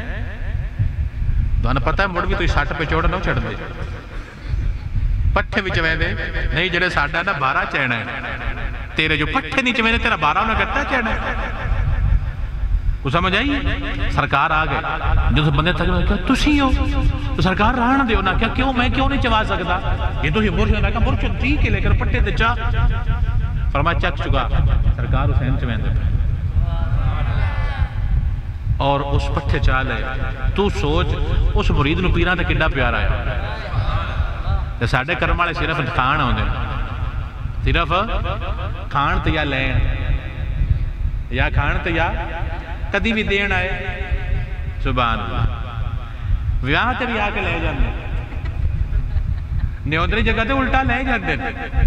دونوں پتہ ہے مڑ بھی تو ساٹھ پہ چوڑ نہ چڑھ دے پٹھے بھی چوے دے نہیں جڑے ساڑھا نا بارہ چینا ہے تیرے جو پٹھے نہیں چوے دے تیرا بارہ انہوں کرتا چینا ہے وہ سمجھ آئی سرکار آ گئے جو بندے تھا کیا تسی ہو تو سرکار رہن دیو نا کیا کیوں میں کیوں نہیں چوا سکتا یہ تو ہی مرشد میں کہا مرشد ٹھیک ہے لیکن پٹے تے چاہ فرمایا چک چکا سرکار حسین چوین دے اور اس پٹھے چاہ لے تو سوچ اس مرید نو پیران تے کڈا پیارا ہے ساڑھے کرم والے صرف کھان ہوندے صرف کھان تے یا لین یا کھان تے یا کدی بھی دین آئے سبحان اللہ ویاہ تے بھی آکے لے جاندے نیودری جگہ تے الٹا لے جاندے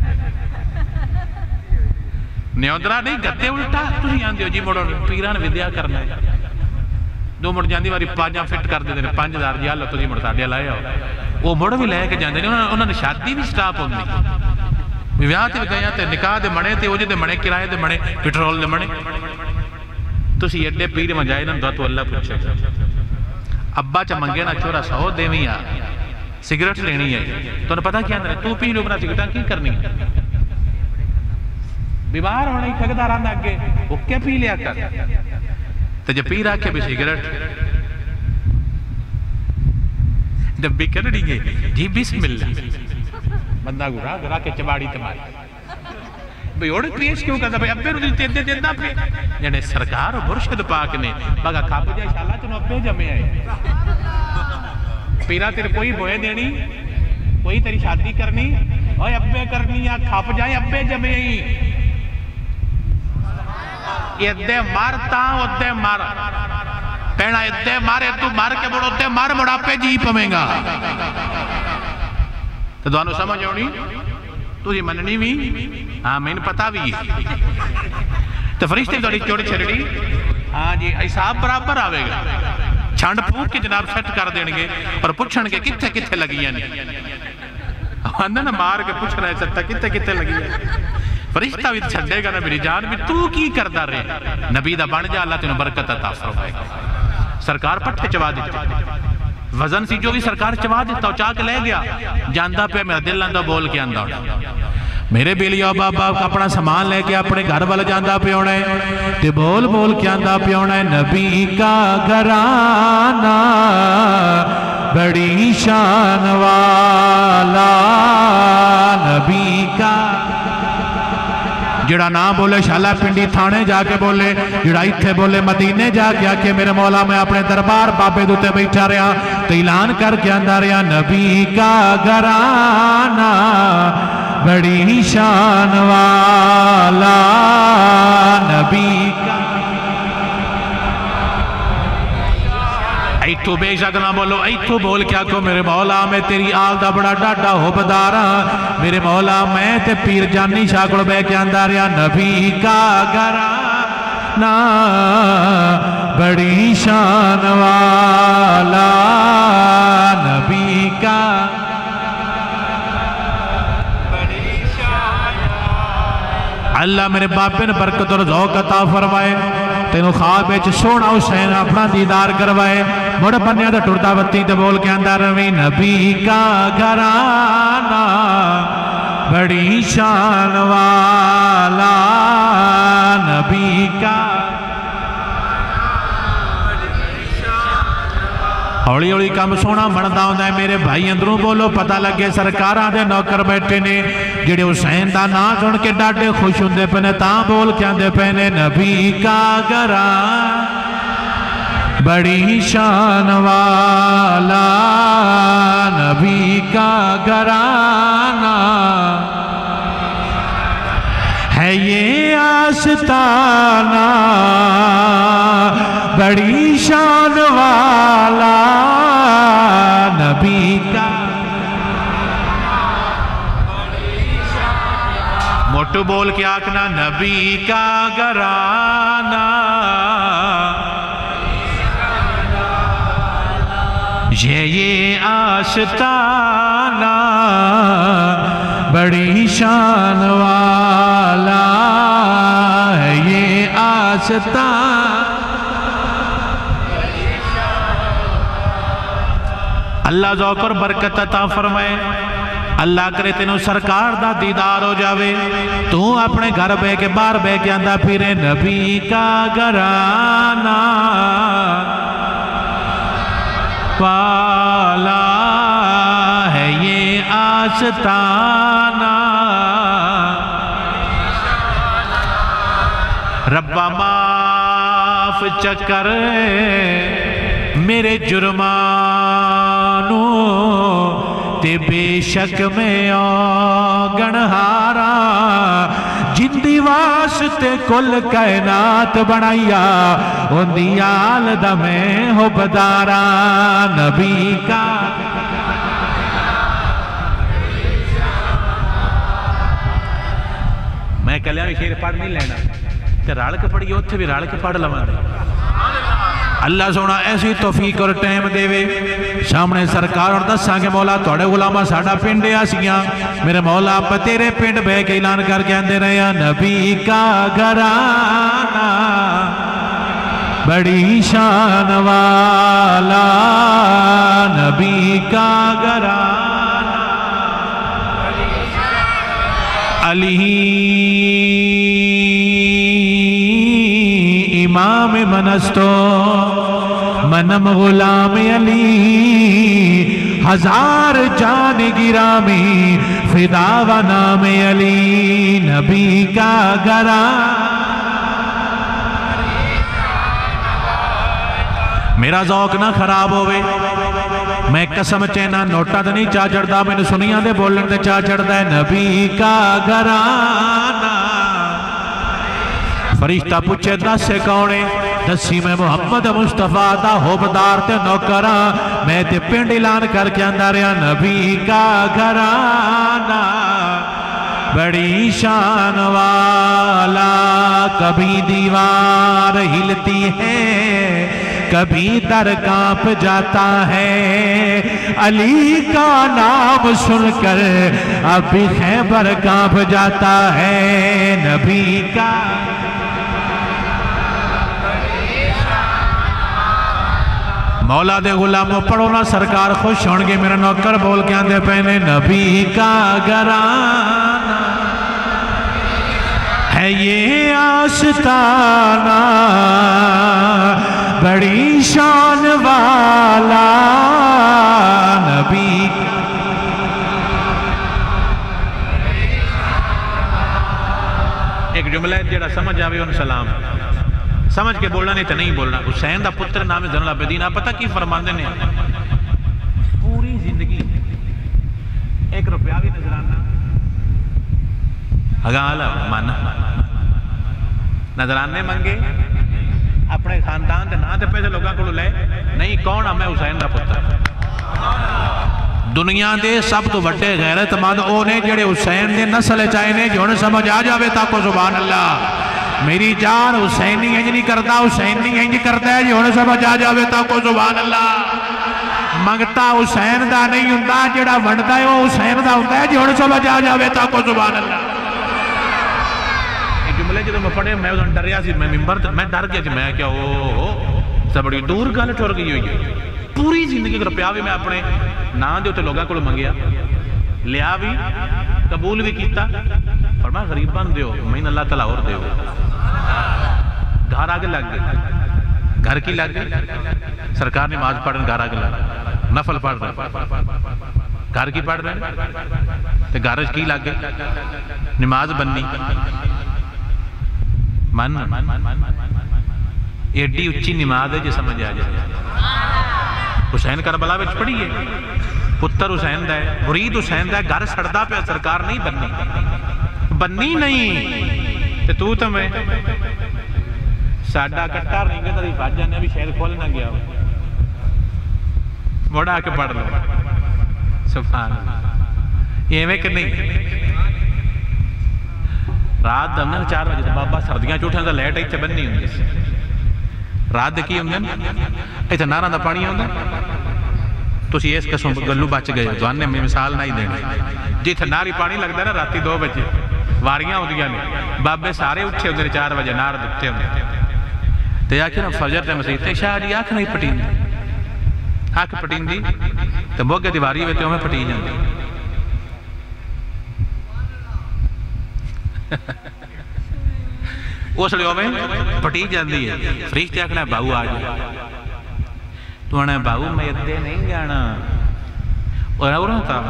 نیودرہ نہیں گتے الٹا تو ہی آندے ہو جی موڑو پیران ودیا کرنا ہے دو مڑ جاندی واری پانچاں فٹ کر دے دے پانچ ہزار جی اللہ تو جی مڑ ساڑھے لائے ہو وہ مڑ بھی لے کے جاندے انہوں نے شادی بھی سٹاپ ہوندی ویاہ تے بھی گیا تے نکاح دے مڑے تے اوجے دے مڑے کرائے دے مڑے پیٹرول دے مڑے تو سی ایڈے پیر مجائے نا دعا تو اللہ پوچھے ابا چا منگے نا چورا سو دیویں آ سگریٹ لینی ہے تو انہیں پتا کیا اندر تو پی لو بنا سگریٹاں کی کرنی بیمار ہونے ہی کھگدار آنا آگے وہ کیا پی لیا کر تو جب پی رکھے بھی سگریٹ جب بھی کر رہی ہے جی بسم اللہ بندہ گھرا گھرا کے چباڑی تمہاری بھئی اوڑے پیش کیوں کرتا بھئی ابے رو دل تیندے دیندہ پہ یعنی سرکار و مرشد پاک نے بگا کھاپ جائے انشاءاللہ چنو ابے جمعے آئے پیرا تیرے کوئی بوئے دینی کوئی تیری شادی کرنی اوہ ابے کرنی یا کھاپ جائے ابے جمعے آئی یہ دے مارتا وہ دے مار پیڑا یہ دے مارے تو مار کے بڑھو دے مار مڑا پہ جی پمیں گا تو دوانو سمجھ ہونی تو یہ مننی بھی ہاں میں نے پتا بھی ہے تو فرشتے دوڑی چوڑی چھڑی ہاں جی حساب برابر آوے گا چھانڈ پھوک کے جناب سیٹ کر دینگے اور پوچھن کے کتھے کتھے لگی ہے نہیں اندھا مار کے پوچھ رہے سکتا کتھے کتھے لگی ہے فرشتہ بھی چھڑے گا نبی جان بھی تو کی کردہ رہے نبی دا بان جا اللہ تینوں برکت عطا فرمائے سرکار پٹھے چوا دیتے وزن سی جو بھی سرکار چوا دیتا ہو چاہ کے لے گیا جاندہ پہ میرا دل اندہ بول کے اندہ میرے بیلیو بابا اپنا سامان لے کے اپنے گھر والا جاندہ پہ ہونے تے بول بول کے اندہ پہ ہونے نبی کا گھرانا بڑی شان والا نبی کا جڑا نام بولے شالہ پنڈی تھانے جا کے بولے جڑا اتھے بولے مدینے جا کے آکے میرے مولا میں اپنے دربار بابے دوتے بیٹھا رہا تو اعلان کر کے اندر رہا نبی کا گھرانا بڑی شان والا نبی کا ایتھو بے شک نہ بولو ایتھو بول کیا کو میرے مولا میں تیری آل دا بڑا ڈاڈا ہو بدارا میرے مولا میں تے پیر جانی شاکڑ بے کے اندر یا نبی کا گھرانا بڑی شان والا نبی کا اللہ میرے باپے نے برکت اور ذوق عطا فرمائے تینوں خواب وچ سونا حسین اپنا دیدار کروائے مڑ بنیا تے ٹردا وتی تے بول کے اندر روی نبی کا گھرانا بڑی شان والا نبی کا ہولی ہولی کام سونا بندا ہوندا ہے میرے بھائی اندروں بولو پتہ لگے سرکاراں دے نوکر بیٹھے نے جڑے حسین دا نام سن کے ڈاڈے خوش ہوندے پے نے تاں بول کے آندے پے نے نبی کا گھرانا بڑی شان والا نبی کا گھرانا ہے یہ آستانہ بڑی شان والا نبی کا موٹو بول کے آکنا نبی کا گھرانا یہ یہ آستانہ بڑی شان والا ہے یہ آستانہ اللہ ذوق اور برکت عطا فرمائے اللہ کرے تینوں سرکار دا دیدار ہو جاوے، تو اپنے گھر بے کے باہر بے کے اندہ پھرے نبی کا گھرانہ والا ہے یہ آستانہ، ربا معاف چکر میرے جرمانوں تے بے شک میں گنہارا، جندی واسطے کل کائنات بنایا ان دیال دا میں ہو بدارا نبی کا۔ میں کلیاں بھی شیر پڑھ نہیں لینا تے رال کے پڑھی ہوتے بھی رال کے پڑھ لواں دے۔ اللہ سونا ایسی توفیق اور ٹائم دے وے، سامنے سرکار اور دساں کے مولا توڑے غلامہ ساڑھا پنڈے آسیاں، میرے مولا آپ تیرے پنڈ بے کے اعلان کر کے اندے رہے ہیں نبی کا گھرانہ بڑی شان والا، نبی کا گھرانہ علی امام منستو منم غلام علی، ہزار جان گرامی فدا و نام علی، نبی کا گھرانہ۔ میرا ذوق نہ خراب ہوئے، میں قسم چینا نوٹا دے نہیں چاہ چڑھدا، میں نے سنیاں دے بولن دے چاہ چڑھدا ہے نبی کا گھرانہ۔ فرشتہ پوچھے دس سے کونے، دسی میں محمد مصطفیٰ دا حبدار تے نوکران، میں تے پنڈ اعلان کر کے اندر یا نبی کا گھرانہ بڑی شان والا، کبھی دیوار ہلتی ہے کبھی در کانپ جاتا ہے، علی کا نام سن کر اب بھی خیبر کانپ جاتا ہے، نبی کا۔ مولا دے غلاموں پڑھو نا سرکار خوش ہونگے، میرا نوکر بول کے آندے پہنے نبی کا گھرانہ ہے یہ آستانہ بڑی شان والا، نبی ایک جملہ ہے جیڑا سمجھ آوے ان سلام سمجھ کے بولنا نہیں تو نہیں بولنا۔ حسین دا پتر نام زین العابدین، آپ پتہ کی فرماندے نے پوری زندگی ایک روپیہ بھی نظرانہ اگالا مانا نظرانے منگے اپنے خاندان دے نہ تے پیسے لوگاں کو لے نہیں، کون ہاں میں حسین دا پتر۔ دنیا دے سب تو بڑے غیرت مند او نے جڑے حسین دے نسل چاہے نے، جو نے سمجھ آ جاوے تاکو سبحان اللہ، میری جان حسین نہیں انج نہیں کرتا، حسین نہیں انج کرتا ہے، جو نے سمجھ آ جاوے تاکو سبحان اللہ۔ منگتا حسین دا نہیں ہوندا، جڑا ونڈدا ہے وہ حسین دا ہوندا ہے، جو نے سمجھ آ جاوے تاکو سبحان اللہ۔ جملے جدو میں پڑھے میں ادھر ڈریا سی، میں ممبر میں ڈر گیا کہ میں کیا او سب بڑی دور گل ٹر گئی ہوئی ہے۔ پوری زندگی روپیہ بھی میں اپنے نام دے تے لوگاں کو منگیا، لیا بھی قبول بھی کیتا، فرمایا غریب بن دیو میں اللہ تعالیٰ اور دیو۔ گھر آگے لگ گئے، گھر کی لگ گئی، سرکار نماز پڑھن گھر آگے لگ گئے، نفل پڑھ رہے گھر کی پڑھ رہے تے گھر کی لگ گئے، نماز بننی من ایڈی اچھی نماز ہے جو سمجھ آ جائے۔ حسین کربلا وچ پڑھی ہے، پتر حسین دا ہے، مرید حسین دا ہے، گھر سڑدا پہ سرکار نہیں بننی بننی نہیں تے تو تمہیں ساڈا کٹا نہیں گیا تاری فاجہ نے بھی شہر کھولنا گیا موڑا کے پڑھ لو سبحان اللہ، یہ میں کہ نہیں رات دمنا چار بجے تو بابا سردیاں چوٹھیں دا لیٹ ایچے بننی ہوں جیسے رات دکی ہوں گے ایچے نارا دا پانی ہوں گے تو اسی اس قسم گلو بچ گئے تو آنے میں مثال نہیں دینے جیتھے ناری پانی لگ دا نا راتی دو بجے واریاں ہوں دیا نے بابے سارے اٹھے ہوں چار بجے نار دکھتے ہوں تو یا کہ فجر تے مسیح تے شاہ جی آنکھ نہیں پٹین دی آنکھ پٹین دی تو موگے دیواری ہوئے تے ہمیں پٹی جاندی اس لیے اویں پٹی جاندی ہے فرشتے آکھنا باؤ آ جا تو آنا باؤ میں ادھے نہیں جانا اور اور ہوتا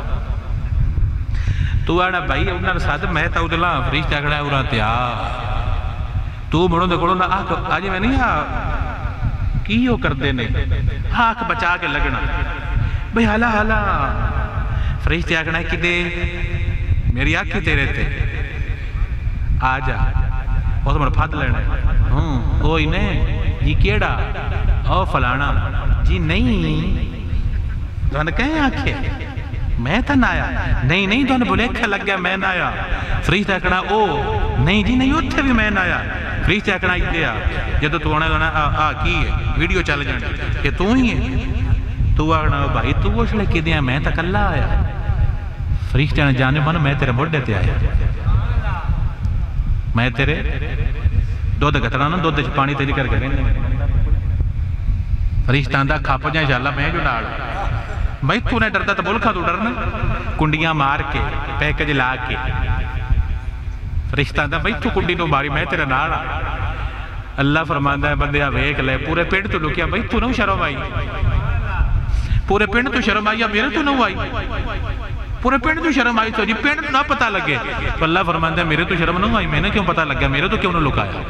تو آنا بھائی انہاں ساتھ میں تا ادھلا فرشتے آکھنا اور آتے آ تو مڑوں دے کڑوں دا آکھ آج میں نہیں آ کی ہو کر دینے آنکھ بچا کے لگنا بھئی حالا حالا فرشتے آکھنا ہے کہ دے میری آنکھ تیرے تے آ جا اور تمہارا پھات لینا ہوں اوئی نے جی کیڑا او فلانا جی نہیں تو انہیں کہیں آنکھیں میں تا نایا نہیں نہیں تو انہیں بولے کھا لگ گیا میں نایا فرشتے آکھنا او نہیں جی نہیں اتھے بھی میں نایا فرشتے آکھنا دیا جدو تو آنے گا آ کی ہے ویڈیو چل جانے کہ تو ہی ہے تو آکھنا بھائی تو وہ شلے کی دیا میں تک اللہ آیا فرشتے آنے جانے مانا میں تیرے موڑے تے آیا میں تیرے دو دے گھتنا نا دو دے پانی تیری کر کریں فرشتہ اندہ کھاپا جائیں انشاءاللہ میں جو ناڑ بھائی تو نے ڈرتا تو بولکھا تو ڈرنا کنڈیاں مار کے پیکج لا کے فرشتہ اندہ بھائی تو کنڈی نو ماری میں تیرے ناڑ اللہ فرماندہ ہے بندے آویک لے پورے پیڑ تو لکیا بھائی تو نو شرم آئی پورے پیڑ تو شرم آئی میرے تو نو آئی پورے پیڑ تو شرم آئی تو جی پیڑ نہ پتا لگے تو اللہ فرماندہ ہے میرے تو شرم نہ آئی میں نے کیوں پتا لگیا میرے تو کیوں نہ لکایا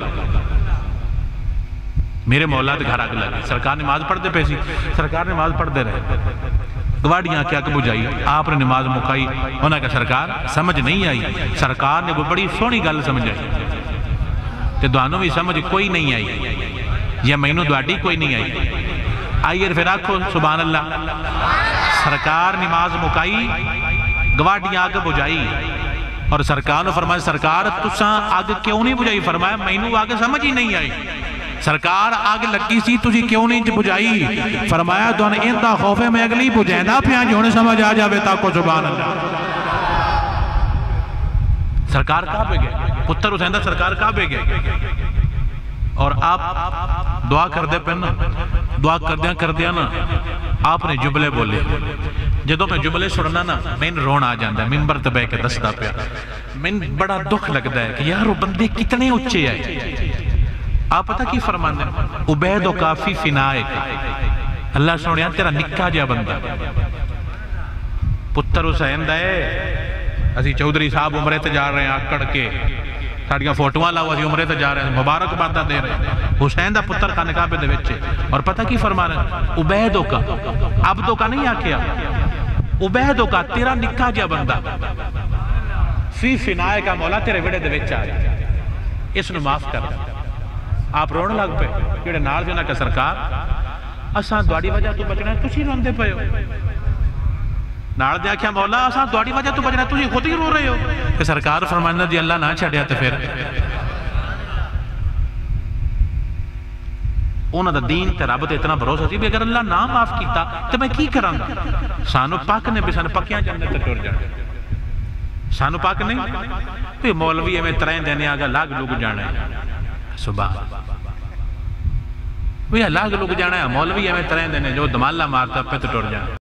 میرے مولا دے گھر آگ لگے سرکار نماز پڑھ دے پیسی سرکار نماز پڑھ دے رہے گواڑیاں کیا کہ بجائی آپ نے نماز مکائی انہاں کا سرکار سمجھ نہیں آئی سرکار نے وہ بڑی سونی گل سمجھ آئی تے دوانوں بھی سمجھ کوئی نہیں آئی یا مینوں دوڑی کوئی نہیں آئی آئیے پھر آکھو سبحان اللہ سرکار نماز مکائی گواڑیاں آگ بجائی اور سرکار نے فرمایا سرکار تساں آگ کیوں نہیں بجائی فرمایا مینوں آگ سمجھ ہی نہیں آئی سرکار آگ لگی سی تجھی کیوں نہیں بجائی فرمایا دون اندہ خوفے میں اگلی بجائندہ پیاں جو انہیں سمجھ آ جاوے تاکو سبحان اللہ سرکار کہاں پہ گئے پتر حسین دا سرکار کہاں پہ گئے اور آپ دعا کر دے پہنا دعا کر دیا کر دیا نا آپ نے جبلے بولے جدوں میں جبلے سڑنا نا میں رون آ جاندہ ہے منبر دبے کے دستا پیا میں بڑا دکھ لگتا ہے کہ یار وہ بندے کتنے اچھے آئے آپ پتہ کی فرمان دیں عبید و کافی فنائے کا اللہ سنوڑیاں تیرا نکا جا بندہ پتر حسین دائے اسی چودری صاحب عمرے تے جا رہے ہیں آکڑ کے ساڑیاں فوٹوان لاؤ اسی عمرے تے جا رہے ہیں مبارک باتہ دے رہے ہیں حسین دا پتر کا نکاح پہ دے وچے اور پتہ کی فرمان ہے عبیدوں کا عبدوں کا نہیں آکیا عبیدوں کا تیرا نکا جا بندہ فی فنائے کا مولا تیرے وڑے دے وچے آ رہے اس نے معاف کر دیں آپ روڑ لگ پہ کیڑے نار جنہ کا سرکار اساں دوڑی وجہ تو بچنا ہے تُسی روندے پہ ہو نار دیا کیا مولا اساں دوڑی وجہ تو بچنا ہے تُسی خود ہی رو رہے ہو کہ سرکار فرمائندہ دی اللہ نہ چھڑیا تے پھر انہاں دا دین تے رب تے اتنا بھروسہ سی بھی اگر اللہ نہ معاف کیتا تے میں کی کروں گا سانو پاک نے بھی سانو پکیاں جنت تے ٹر جانے سانو پاک نہیں تو مولوی میں ترین دینے آگا لاگ لوگ جانا ہے سبحان وہ لاگ لوگ جانا ہے مولوی ہمیں ترین دینے جو دمالہ مارتا پہ تو ٹور جانا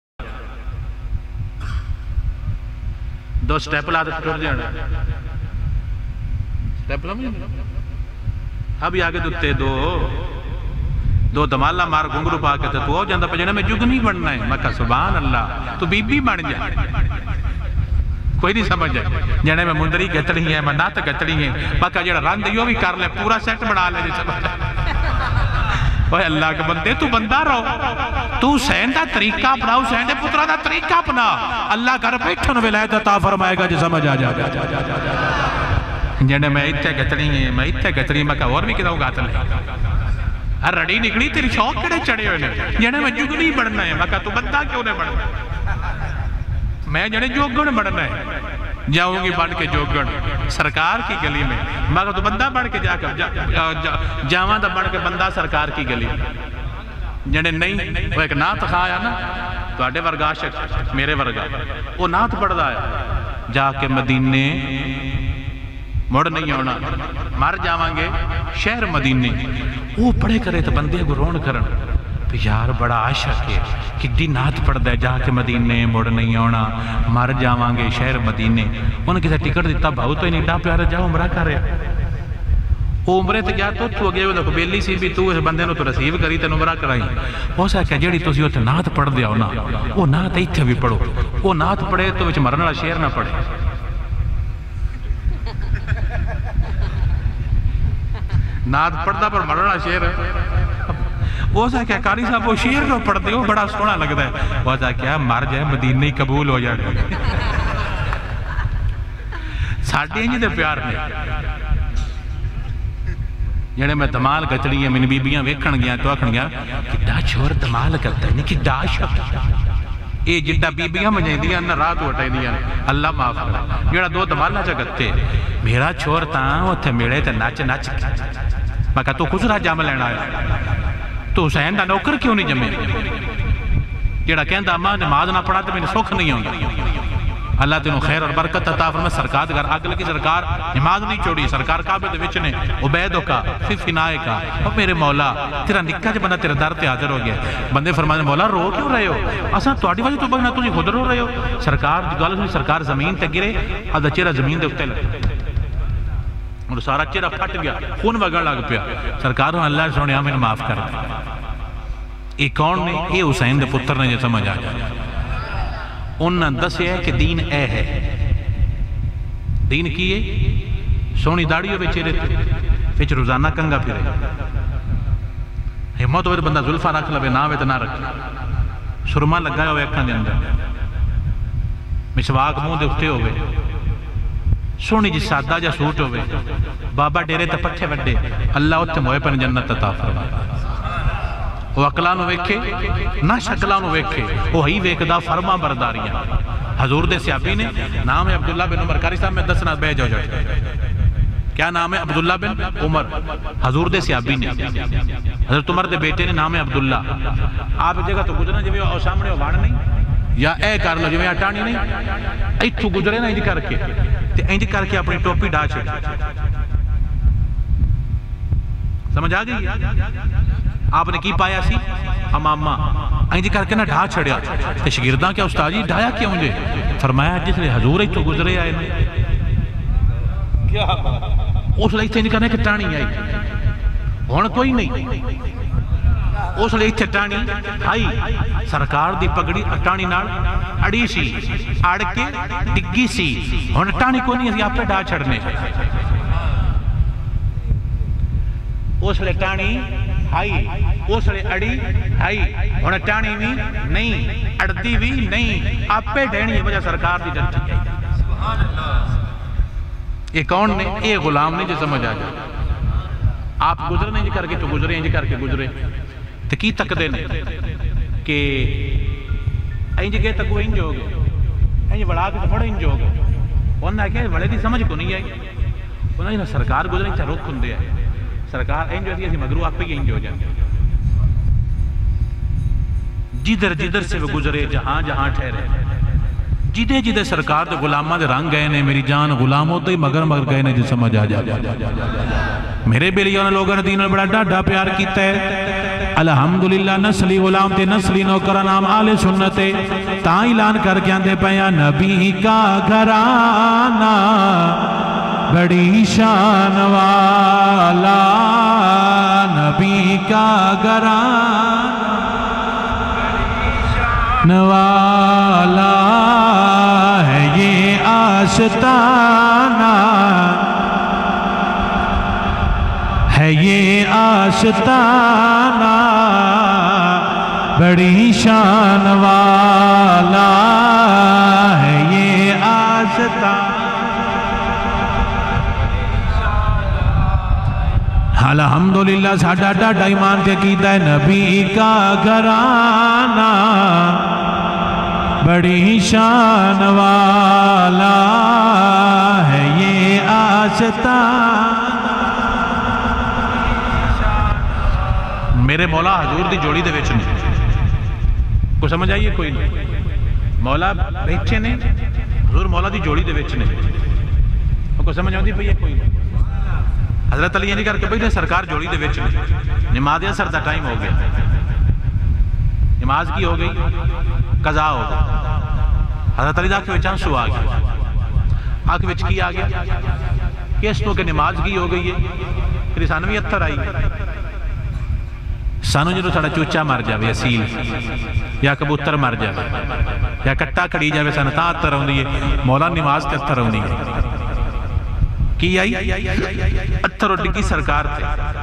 دو سٹیپل آتے تو ٹور جانا سٹیپل ہم ابھی آگے دوتے دو دو دمالہ مار گنگرو پا کے تو جاندہ پہ جانا میں جگ نہیں بڑھنا ہے میں کہا سبحان اللہ تو بی بی بڑھ جائے کوئی نہیں سمجھ جائے جانے میں مندری گتڑی ہے میں نات گتڑی ہے باقا جڑا ران دیو بھی کر لے پورا سیٹ بڑھا لے جیسے اوہ اللہ کے بندے تو بندہ رہو تو حسین دا طریقہ اپنا حسین دے پترہ دا طریقہ اپنا اللہ گھر بیٹھن ولایت عطا فرمائے گا جو سمجھ آ جا جانے میں اتھے گتڑی ہے میں اتھے گتڑی میں کہا اور بھی کدھاؤں گاتا لے رڑی نکلی تیری شوق کڑے چڑھے ہوئے جانے میں جگ نہیں بڑھنا ہے میں کہا تو بندہ کیوں نہیں بڑھنا میں جانے جوگن بڑھنا ہے جاؤں گی بڑھ کے جوگن سرکار کی گلی میں میں کہا تو بندہ بڑھ کے جا کر جاوان دا بڑھ کے بندہ سرکار کی گلی میں جانے نہیں وہ ایک نات خوایا نا تو آٹے ورگا شک میرے ورگا وہ نات پڑھ دا ہے جا کے مدینے مڑ نہیں ہونا مار جاوان گے شہر مدینے وہ پڑھے کرے تو بندے کو رون کرن یار بڑا عاشق ہے، کڈی نعت پڑھدا ہے، جا کے مدینے مڑ نہیں آنا، مر جاواں گے شہر مدینے۔ انہیں کسی ٹکٹ دیتا، بھاؤ تو نہیں ڈا پیارا جا عمرہ کر رہا۔ وہ عمرے تے گیا تو تو گیا وہ بیلی سی بھی تو اس بندے نو تو رسیو کری تے عمرہ کرائی۔ وہ سا کہ جیڑی تسی اوتھے نعت پڑھ دیا ہو نا، وہ نعت ایتھے بھی پڑھو، وہ نعت پڑھے تو وچ مرن والا شعر نہ پڑھے۔ نعت پڑھدا پر مرن والا شعر، وہ سا کہ قاری صاحب وہ شعر نو پڑھ دے، وہ بڑا سونا لگدا ہے۔ وہ سا کہ مر جائے مدینے ہی قبول ہو جائے۔ ساڈے انج دے پیار نے جڑے میں دمال گچڑی ہیں، میں بیبیاں ویکھن گیا تو آکھن گیا کڈا چھوڑ دمال کرتا ہے، نہیں کڈا عاشق۔ اے جڈا بیبیاں مجھیندیاں نہ رات وٹائی دیاں، اللہ معاف کرے۔ جڑا دو دمالا جگتے میرا چھوڑ تاں اوتھے میڑے تے نچ نچ۔ میں کہا تو خسرا جام لینا ہے، تو حسین دا نوکر کیوں نہیں جمے؟ جڑا کہندا ماں نماز نہ پڑھا تو میں سکھ نہیں ہوندا۔ اللہ تینوں خیر اور برکت عطا فرمائے۔ سرکار اگر آگ لگی، سرکار نماز نہیں چھوڑی، سرکار کعبے دے وچ نے عبیدو کا فی فنائے کا، اور میرے مولا تیرا نکا جب بندہ تیرے در تے حاضر ہو گیا۔ بندے فرمانے مولا رو کیوں رہے ہو؟ اساں تہاڈی وجہ تو بغنا تسی خود رو رہے ہو۔ سرکار گل سنی، سرکار زمین تے گرے، آدھا چہرہ زمین دے اوتے لگا اور سارا چہرہ پھٹ گیا، خون وگن لگ پیا۔ سرکار اللہ سونیا مینوں معاف کر دے۔ یہ کون نے؟ یہ حسین دے پتر نے، جو سمجھ آ جائے۔ انہاں دسیا ہے کہ دین اے ہے۔ دین کی ہے؟ سونی داڑھی ہوئے چہرے تے، پھر روزانہ کنگا پھرے، ہمت ہوئے بندہ زلفہ رکھ لے، نہ ہوئے تو نہ رکھے، سرما لگا ہوئے اکھاں دے اندر، مسواک منہ دے اٹھتے ہوئے، سونی جی سادہ جا سوٹ ہوئے، بابا ڈیرے تے پٹھے وڈے، اللہ اتھے موئے پر جنت عطا فرمائے۔ وہ اقلانو ویکھے نہ شکلانو ویکھے، وہ ہی ویکھدا فرما برداریاں۔ حضور دے صحابی نے، نام ہے عبداللہ بن عمر، قاری صاحب میں دسنا بے جو جو کیا نام ہے؟ عبداللہ بن عمر، حضور دے صحابی نے۔ حضرت عمر دے بیٹے نے نام ہے عبداللہ۔ آپ جگہ تو گزرنا جو بھی سامنے وار نہیں، یا اے کر لو جو بھی اٹانی نہیں، ایتھو گزرے نا انج کر کے، تے انج کر کے اپنی ٹوپی ڈا چھڑ۔ سمجھ آ گئی؟ آپ نے کی پایا سی؟ امامہ انج کر کے نہ ڈھا چھڑیا۔ تے شاگرداں کیا استاد جی ڈھایا کیوں جے؟ فرمایا جس لئے حضور ایتھو گزرے آئے نے، اس لئے ایتھے انج کرنے کہ ٹانی آئی، ہون کوئی نہیں، اس لئے ایتھے ٹانی آئی۔ سرکار دی پگڑی ٹانی نال اڑی سی، اڑ کے ڈگی سی، ہون ٹانی کو نہیں، آپ پہ ڈھا چھڑنے۔ اس لئے ٹانی آئی، اس لئے اڑی آئی، انہیں ٹانی بھی نہیں، اڑتی بھی نہیں، آپ پہ ڈھینی وجہ سرکار دی جنت کی آئی۔ یہ کون نے؟ یہ غلام نے جو سمجھ آ جائے۔ آپ گزرے نہیں کر کے تو گزرے، انج کر کے گزرے، تو کی تک دے نے کہ انج گئے تک وہ انج ہو گئے، انج بڑھا کے تو بڑا انج ہو گئے۔ انہوں نے کہا بڑے دی سمجھ کو نہیں آئی، انہوں نے سرکار گزرے چاہ رخ کھندے آئے، سرکار انج ہوتی ہے مگرو آپ پہ یہ انج ہو جائے۔ جدر جدر سے وہ گزرے، جہاں جہاں ٹھہرے، جدے جدے سرکار دے غلامہ دے رنگ گئے نے، میری جان غلام ہوتے ہی مگر مگر گئے نے، جو سمجھ آ جائے۔ میرے بیلیوں نے لوگوں نے دین بڑا ڈاڈا پیار کیتا ہے۔ الحمدللہ نسلی غلام تے نسلی نوکر نام آل سنتے تاں اعلان کر کے آندے پیا، نبی کا گھرانہ بڑی شان والا، نبی کا گھرانہ والا ہے یہ آشتانہ، ہے یہ آشتانہ بڑی شان والا ہے یہ آشتانہ۔ الحمدللہ ساڑھا ڈاڑا ایمان کے کیتا ہے، نبی کا گھرانہ بڑی شان والا ہے یہ آشتانہ۔ میرے مولا حضور دی جوڑی دے وچ نے، کو سمجھ آئیے کوئی نہیں، مولا بیٹھے نے، حضور مولا دی جوڑی دے وچ نے، کو سمجھ آؤں دی پہیے کوئی نہیں۔ حضرت علی نہیں کر کے بھئی سرکار جوڑی دے وچ نے، نماز اثر دا ٹائم ہو گیا، نماز کی ہو گئی قضا ہو گئی حضرت علی دا کے وچ آنسو آ گیا آنکھ وچ کی آ گیا کہ اس تو کہ نماز کی ہو گئی ہے پھر سانو بھی اتھر آئی سانو جنہوں ساڑا چوچا مر جاوے اصیل یا کبوتر مر جاوے یا کٹا کھڑی جاوے سانو تا اتھر ہوں دیئے مولا نماز کے اتھر ہوں دیئے کی آئی اتھر اور ڈگی سرکار تھے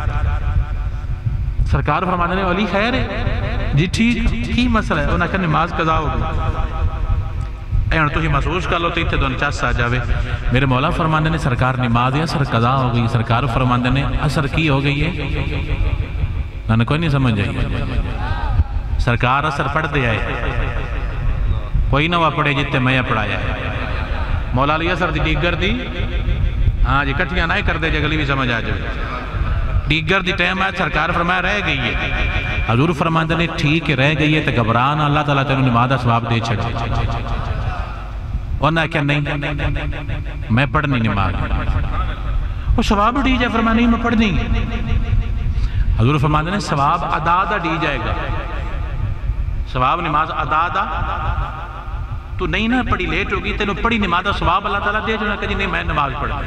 سرکار فرمانے نے علی خیر ہے جی ٹھیک کی مسئلہ ہے انہاں کہ نماز قضا ہو گئی اے تو ہی محسوس کر لو تو اتھے دون چاس آ جاوے میرے مولا فرمانے نے سرکار نماز ہے اثر قضا ہو گئی سرکار فرمانے نے اثر کی ہو گئی ہے نہ کوئی نہیں سمجھ جائیے سرکار اثر پڑھ دے آئے کوئی نہ وہ پڑھے جتے میں پڑھایا ہے مولا علی اثر دی ڈیگر دی ہاں جی کٹھیاں نہ کر دے جگلی بھی سمجھ آ جائے ڈیگر دی ٹائم ہے سرکار فرمایا رہ گئی ہے حضور فرمانے نے ٹھیک رہ گئی ہے تو گھبران اللہ تعالیٰ تینوں نماز دا ثواب دے چھڑے اور نہ کیا نہیں میں پڑھنی نماز وہ ثواب ڈی جائے فرمایا نہیں میں پڑھنی حضور فرمانے نے ثواب ادا دا ڈی جائے گا ثواب نماز ادا دا تو نہیں نہ پڑھی لیٹ ہوگی تینوں پڑھی نماز دا ثواب اللہ تعالیٰ دے جو نہ کہی نہیں میں نماز پڑھا